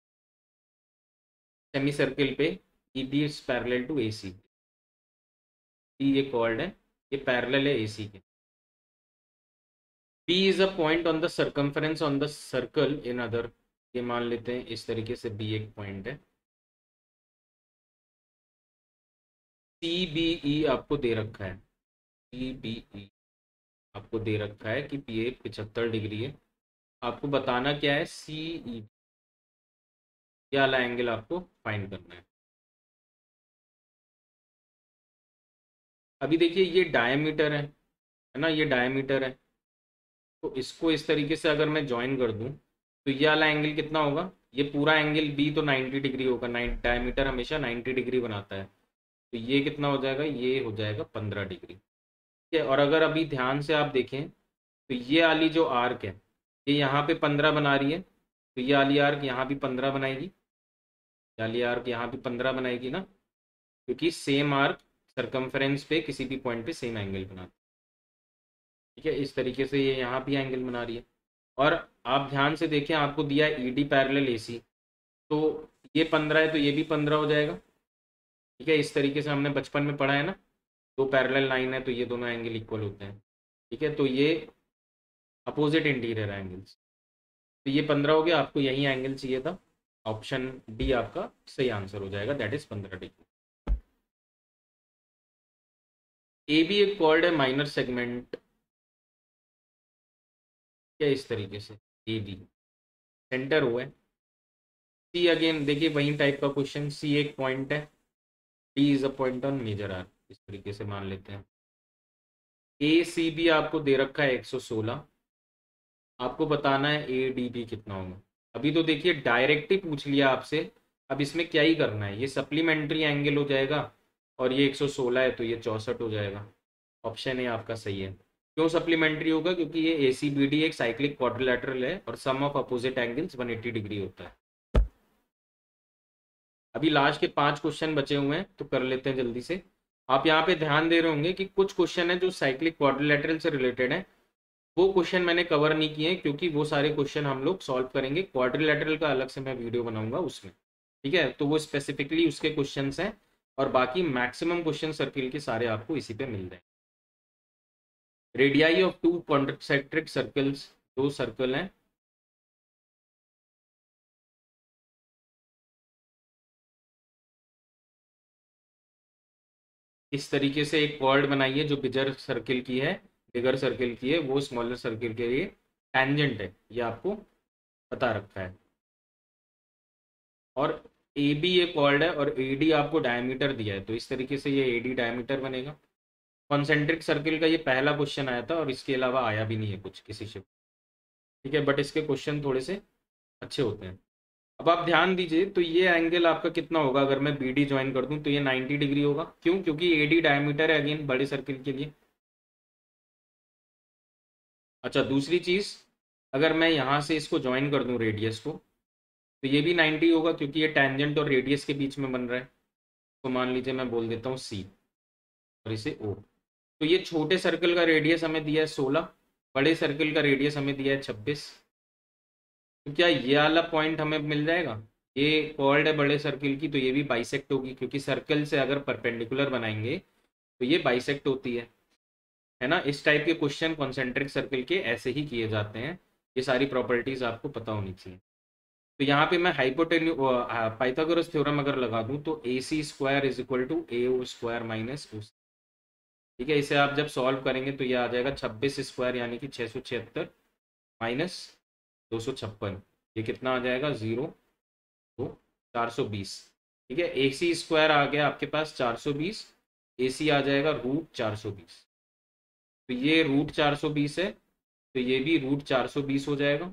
सेमी सर्किल पे, E D is parallel to A C, ये कॉर्ड है, ये पैरेलल है ए सी के। B is a point on the circumference on the circle in other, ये मान लेते हैं इस तरीके से बी एक पॉइंट है। सी बी ई आपको दे रखा है, सी बी ई आपको दे रखा है कि पी ए पिछहत्तर डिग्री है। आपको बताना क्या है, सी ई ये वाला एंगल आपको फाइंड करना है। अभी देखिए ये डायमीटर है है ना, ये डायमीटर है, तो इसको इस तरीके से अगर मैं ज्वाइन कर दूं तो ये वाला एंगल कितना होगा, ये पूरा एंगल बी तो नाइन्टी डिग्री होगा, नाइन डायमीटर हमेशा नाइन्टी डिग्री बनाता है, तो ये कितना हो जाएगा, ये हो जाएगा पंद्रह डिग्री। ठीक है, और अगर अभी ध्यान से आप देखें तो ये वाली जो आर्क है ये यहाँ पे पंद्रह बना रही है, तो ये वाली आर्क यहाँ भी पंद्रह बनाएगी, ये वाली आर्क यहाँ भी पंद्रह बनाएगी ना, क्योंकि सेम आर्क सरकमफ्रेंस पे किसी भी पॉइंट पे सेम एंगल बनाती है। ठीक है, इस तरीके से ये यहाँ भी एंगल बना रही है। और आप ध्यान से देखें, आपको दिया है ई डी पैरेलल ए सी, तो ये पंद्रह है तो ये भी पंद्रह हो जाएगा। ठीक है, इस तरीके से हमने बचपन में पढ़ा है ना, दो पैरेलल लाइन है तो ये दोनों एंगल इक्वल होते हैं। ठीक है, तो ये अपोजिट इंटीरियर एंगल्स, तो ये पंद्रह हो गया, आपको यही एंगल चाहिए था, ऑप्शन डी आपका सही आंसर हो जाएगा, दैट इज पंद्रह डिग्री। ए बी एक कॉल्ड है माइनर सेगमेंट, क्या इस तरीके से ए बी सेंटर हुआ है। सी अगेन देखिए वही टाइप का क्वेश्चन, सी एक पॉइंट है, D is a point on major arc, इस तरीके से मान लेते हैं। ए सी बी आपको दे रखा है एक सौ सोलह, आपको बताना है ए डी बी कितना होगा। अभी तो देखिए डायरेक्ट ही पूछ लिया आपसे, अब इसमें क्या ही करना है, ये सप्लीमेंट्री एंगल हो जाएगा, और ये एक सौ सोलह है तो ये चौंसठ हो जाएगा। ऑप्शन ए आपका सही है। क्यों सप्लीमेंट्री होगा, क्योंकि ये ए सी बी डी एक साइक्लिक क्वाड्रिलेटरल है और sum of opposite angles one eighty degree होता है। अभी लास्ट के पांच क्वेश्चन बचे हुए हैं तो कर लेते हैं जल्दी से। आप यहाँ पे ध्यान दे रहे होंगे कि कुछ क्वेश्चन है जो साइक्लिक क्वाड्रिलेटरल से रिलेटेड है, वो क्वेश्चन मैंने कवर नहीं किए हैं क्योंकि वो सारे क्वेश्चन हम लोग सॉल्व करेंगे, क्वाड्रिलेटरल का अलग से मैं वीडियो बनाऊंगा उसमें। ठीक है, तो वो स्पेसिफिकली उसके क्वेश्चन हैं, और बाकी मैक्सिमम क्वेश्चन सर्किल के सारे आपको इसी पे मिल जाएंगे। Radii of two concentric circles, दो सर्कल हैं, इस तरीके से एक कॉर्ड बनाइए जो बिगर सर्किल की है, बिगर सर्किल की है, वो स्मॉलर सर्किल के लिए टेंजेंट है, ये आपको बता रखा है। और ए बी ये कॉर्ड है और ए डी आपको डायमीटर दिया है, तो इस तरीके से ये ए डी डायमीटर बनेगा। कॉन्सेंट्रिक सर्किल का ये पहला क्वेश्चन आया था और इसके अलावा आया भी नहीं है कुछ किसी से, ठीक है, बट इसके क्वेश्चन थोड़े से अच्छे होते हैं। अब आप ध्यान दीजिए, तो ये एंगल आपका कितना होगा अगर मैं बी डी ज्वाइन कर दूं, तो ये नाइन्टी डिग्री होगा। क्यों? क्योंकि ए डी डायमीटर है अगेन बड़े सर्किल के लिए। अच्छा, दूसरी चीज़, अगर मैं यहाँ से इसको ज्वाइन कर दूं रेडियस को, तो ये भी नाइन्टी होगा क्योंकि ये टेंजेंट और रेडियस के बीच में बन रहा है। तो मान लीजिए मैं बोल देता हूँ सी और इसे ओ। तो ये छोटे सर्कल का रेडियस हमें दिया है सोलह, बड़े सर्कल का रेडियस हमें दिया है छब्बीस। तो क्या ये वाला पॉइंट हमें मिल जाएगा? ये कॉर्ड है बड़े सर्किल की, तो ये भी बाइसेक्ट होगी क्योंकि सर्कल से अगर परपेंडिकुलर बनाएंगे तो ये बाइसेक्ट होती है है ना। इस टाइप के क्वेश्चन कॉन्सेंट्रिक सर्किल के ऐसे ही किए जाते हैं। ये सारी प्रॉपर्टीज आपको पता होनी चाहिए। तो यहाँ पे मैं हाइपोटेन्यू पाइथागोरस थ्योरम अगर लगा दूं, तो A C square is equal to A O square minus O. ठीक है, इसे आप जब सॉल्व करेंगे तो ये आ जाएगा छब्बीस स्क्वायर यानी कि छः सौ छिहत्तर माइनस दो सौ छप्पन, ये कितना आ जाएगा? जीरो दो चार सौ बीस। ठीक है, ए सी स्क्वायर आ गया आपके पास चार सौ बीस, ए सी आ जाएगा रूट चार सौ बीस। तो ये रूट चार सौ बीस है, तो ये भी रूट चार सौ बीस हो जाएगा,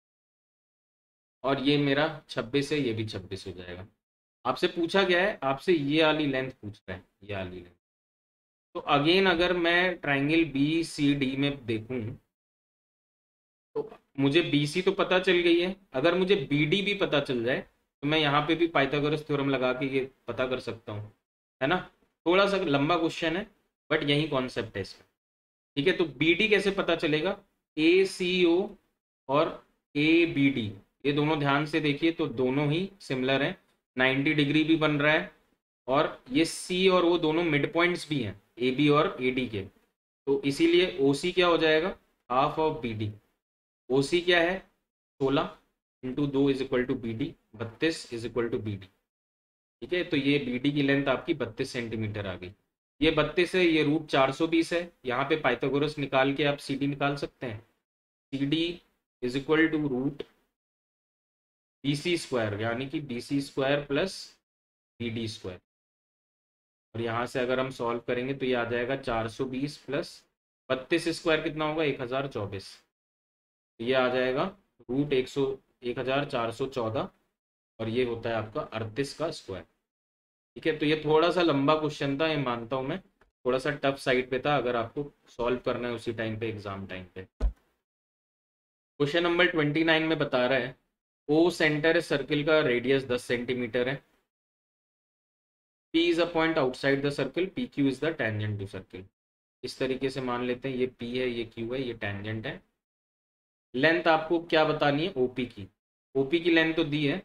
और ये मेरा छब्बीस है, ये भी छब्बीस हो जाएगा। आपसे पूछा गया है, आपसे ये वाली लेंथ पूछ रहा है, ये वाली लेंथ। तो अगेन अगर मैं ट्राइंगल बी सी डी में देखूं, तो मुझे बी सी तो पता चल गई है, अगर मुझे बी डी भी पता चल जाए तो मैं यहाँ पे भी पाइथागोरस थ्योरम लगा के ये पता कर सकता हूँ, है ना। थोड़ा सा लंबा क्वेश्चन है बट यही कॉन्सेप्ट है इसका। ठीक है, तो बी डी कैसे पता चलेगा? ए सी ओ और ए बी डी, ये दोनों ध्यान से देखिए तो दोनों ही सिमिलर हैं, नाइन्टी डिग्री भी बन रहा है, और ये सी और वो दोनों मिड पॉइंट्स भी हैं ए बी और ए डी के। तो इसीलिए ओ सी क्या हो जाएगा? Half of B D. O C क्या है? सोलह इंटू दो is equal to B D, बत्तीस is equal to B D. ठीक है, तो ये बी डी की लेंथ आपकी बत्तीस सेंटीमीटर आ गई। ये बत्तीस है, ये रूट चार सौ बीस है, यहाँ पे पाइथागोरस निकाल के आप सी डी निकाल सकते हैं। C D is equal to root B C square यानी कि B C square plus B D square, और यहाँ से अगर हम सॉल्व करेंगे तो ये आ जाएगा चार सौ बीस प्लस बत्तीस स्क्वायर कितना होगा? एक हज़ार चौबीस। ये आ जाएगा रूट एक सौ एक हज़ार चार सौ चौदह, और ये होता है आपका अड़तीस का स्क्वायर। ठीक है, तो ये थोड़ा सा लंबा क्वेश्चन था, ये मानता हूँ मैं, थोड़ा सा टफ साइड पे था अगर आपको सॉल्व करना है उसी टाइम पे, एग्जाम टाइम पे। क्वेश्चन नंबर ट्वेंटी नाइन में बता रहा है ओ सेंटर सर्किल का रेडियस दस सेंटीमीटर है, P is a point outside the circle, P Q is the tangent to circle. इस तरीके से मान लेते हैं ये P है, ये Q है, ये टेंजेंट है। लेंथ आपको क्या बतानी है? ओपी की। ओपी की लेंथ तो दी है,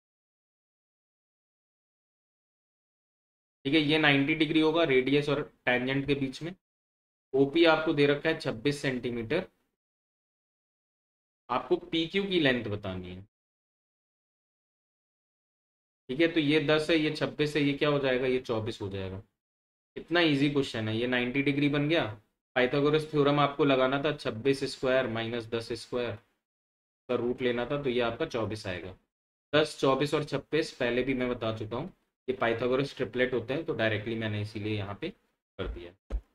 ठीक है, ये नाइन्टी डिग्री होगा रेडियस और टेंजेंट के बीच में। ओपी आपको दे रखा है छब्बीस सेंटीमीटर। आपको पी क्यू की लेंथ बतानी है। ठीक है, तो ये दस है, ये छब्बीस है, ये क्या हो जाएगा? ये चौबीस हो जाएगा। इतना इजी क्वेश्चन है, ये नाइन्टी डिग्री बन गया। पाइथागोरस थ्योरम आपको लगाना था, छब्बीस स्क्वायर माइनस दस स्क्वायर का रूट लेना था, तो ये आपका चौबीस आएगा। दस, चौबीस और छब्बीस पहले भी मैं बता चुका हूँ, ये पाइथागोरस ट्रिपलेट होते हैं, तो डायरेक्टली मैंने इसीलिए यहाँ पे कर दिया।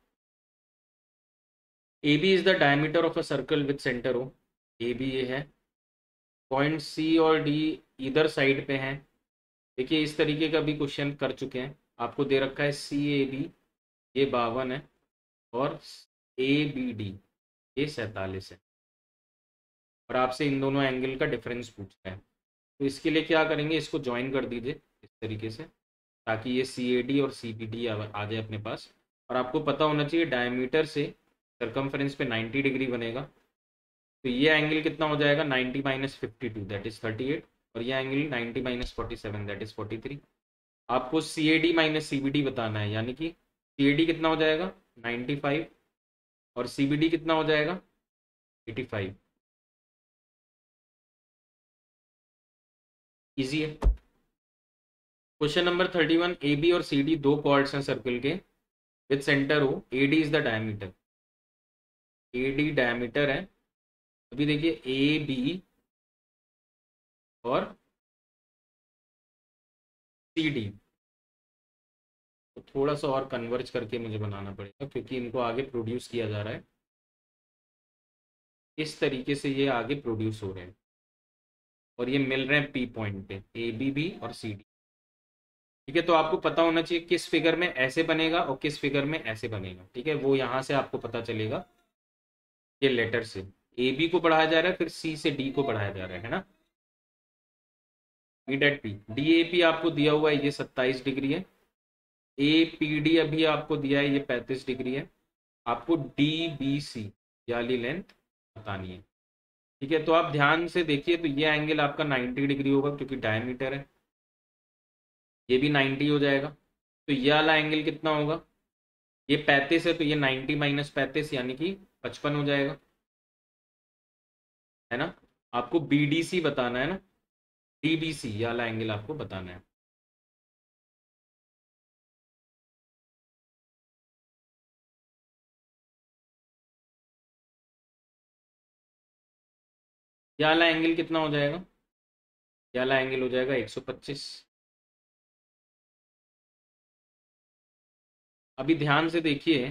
A B is the diameter of a circle with centre O. A B ये है, पॉइंट सी और डी इधर साइड पे हैं। देखिए इस तरीके का भी क्वेश्चन कर चुके हैं, आपको दे रखा है सी ए बी, ये बावन है, और ए बी डी ये सैंतालीस है, और आपसे इन दोनों एंगल का डिफरेंस पूछ रहा है। तो इसके लिए क्या करेंगे? इसको ज्वाइन कर दीजिए इस तरीके से, ताकि ये सी ए डी और सी बी डी आ जाए अपने पास। और आपको पता होना चाहिए डायमीटर से सरकमफ्रेंस पे नाइन्टी डिग्री बनेगा, तो ये एंगल कितना हो जाएगा? Ninety minus fifty two that is thirty eight, और ये angle ninety minus forty seven that is forty three. आपको C A D minus C B D बताना है, यानी कि सी ए डी कितना हो जाएगा? नाइन्टी फाइव, और सी बी डी कितना हो जाएगा? Eighty five. ईजी है। Question number thirty one, A B और सी डी दो कॉर्ड्स हैं सर्कल के with centre O, A D is the diameter. A D diameter है। अभी देखिए ए बी और सी डी। तो थोड़ा सा और कन्वर्ज करके मुझे बनाना पड़ेगा क्योंकि इनको आगे प्रोड्यूस किया जा रहा है, इस तरीके से ये आगे प्रोड्यूस हो रहे हैं और ये मिल रहे हैं पी पॉइंट पे, ए बी बी और सी डी। ठीक है, तो आपको पता होना चाहिए किस फिगर में ऐसे बनेगा और किस फिगर में ऐसे बनेगा। ठीक है, वो यहाँ से आपको पता चलेगा, ये लेटर से ए बी को बढ़ाया जा रहा है, फिर सी से डी को बढ़ाया जा रहा है ना। बी डेट पी डी ए पी आपको दिया हुआ है, ये सत्ताईस डिग्री है। ए पी डी अभी आपको दिया है, ये पैंतीस डिग्री है। आपको डी बी सी वाली लेंथ बतानी है। ठीक है, तो आप ध्यान से देखिए, तो ये एंगल आपका नब्बे डिग्री होगा क्योंकि डायमीटर है, ये भी नब्बे हो जाएगा। तो ये वाला एंगल कितना होगा, ये पैंतीस है तो ये नब्बे माइनस पैंतीस यानी कि पचपन हो जाएगा, है ना। आपको बी डी सी बताना है ना, डी बी सी ये वाला एंगल आपको बताना है। ये वाला एंगल कितना हो जाएगा, ये वाला एंगल हो जाएगा एक सौ पच्चीस। अभी ध्यान से देखिए,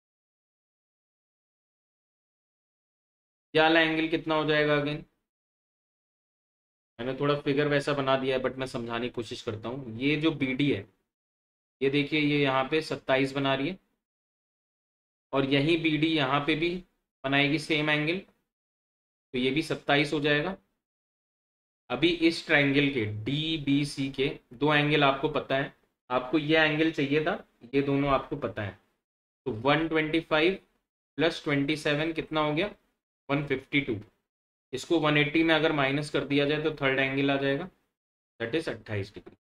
ये वाला एंगल कितना हो जाएगा अगेन। मैंने थोड़ा फिगर वैसा बना दिया है बट मैं समझाने की कोशिश करता हूँ। ये जो बी डी है, ये देखिए ये यहाँ पे सत्ताईस बना रही है और यही बी डी यहाँ पे भी बनाएगी सेम एंगल, तो ये भी सत्ताईस हो जाएगा। अभी इस ट्रायंगल के डी बी सी के दो एंगल आपको पता है, आपको ये एंगल चाहिए था, ये दोनों आपको पता है। तो एक सौ पच्चीस प्लस सत्ताईस कितना हो गया, एक सौ बावन। इसको एक सौ अस्सी में अगर माइनस कर दिया जाए तो थर्ड एंगल आ जाएगा, दैट इज अट्ठाईस degree.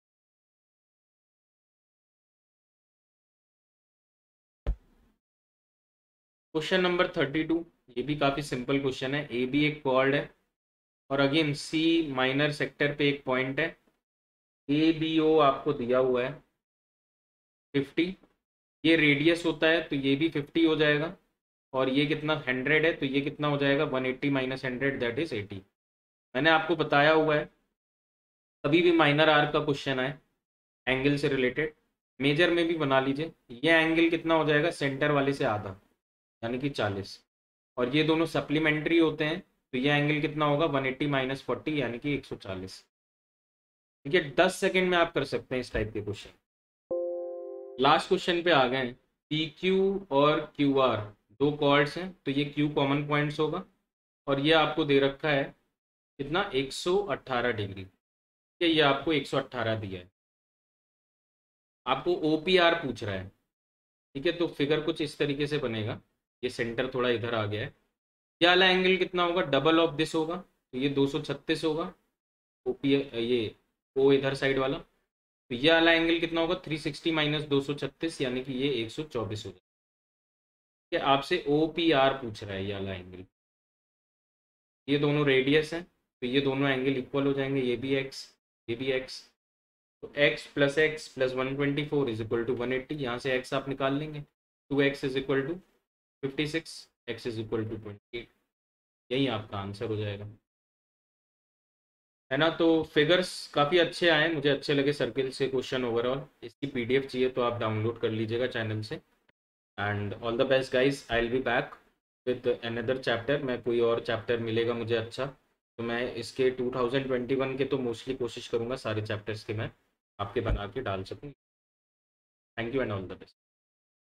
Question number thirty two, ये भी काफ़ी सिंपल क्वेश्चन है। ए बी एक कॉर्ड है और अगेन सी माइनर सेक्टर पे एक पॉइंट है। ए बी ओ आपको दिया हुआ है पचास, ये रेडियस होता है तो ये भी पचास हो जाएगा, और ये कितना सौ है तो ये कितना हो जाएगा एक सौ अस्सी माइनस हंड्रेड दैट इज अस्सी। मैंने आपको बताया हुआ है, कभी भी माइनर आर्क का क्वेश्चन आए एंगल से रिलेटेड, मेजर में भी बना लीजिए। ये एंगल कितना हो जाएगा, सेंटर वाले से आधा यानी कि चालीस, और ये दोनों सप्लीमेंट्री होते हैं तो ये एंगल कितना होगा एक सौ अस्सी माइनस चालीस यानी कि एक सौ चालीस। ठीक है, दस सेकंड में आप कर सकते हैं इस टाइप के क्वेश्चन। लास्ट क्वेश्चन पे आ गए हैं। पी क्यू और क्यू आर दो कॉर्ड्स हैं, तो ये क्यू कॉमन पॉइंट्स होगा और ये आपको दे रखा है कितना, एक सौ अट्ठारह डिग्री। ठीक है, ये आपको एक सौ अट्ठारह दिया है, आपको ओ पी आर पूछ रहा है। ठीक है, तो फिगर कुछ इस तरीके से बनेगा, ये सेंटर थोड़ा इधर आ गया है। ये वाला एंगल कितना होगा, डबल ऑफ दिस होगा, तो ये दो सौ छत्तीस होगा। ओ पी ये ओ इधर साइड वाला, तो ये वाला एंगल कितना होगा, तीन सौ साठ माइनस दो सौ छत्तीस यानी कि ये एक सौ चौबीस होगा। ठीक है, आपसे ओ पी आर पूछ रहा है ये वाला एंगल। ये दोनों रेडियस हैं तो ये दोनों एंगल इक्वल हो जाएंगे, ये भी एक्स ये भी एक्स। तो x plus x plus one twenty four is equal to one eighty, यहाँ से x आप निकाल लेंगे। Two x is equal to fifty six, x is equal to twenty eight, यही आपका आंसर हो जाएगा, है ना। तो फिगर्स काफ़ी अच्छे आए, मुझे अच्छे लगे सर्किल से क्वेश्चन ओवरऑल। इसकी पीडीएफ चाहिए तो आप डाउनलोड कर लीजिएगा चैनल से। And all the best guys, I will be back with another chapter. मैं कोई और चैप्टर मिलेगा मुझे अच्छा, तो मैं इसके टू थाउजेंड ट्वेंटी वन के तो मोस्टली कोशिश करूँगा सारे चैप्टर्स के मैं आपके बना के डाल सकूँ। Thank you and all the best.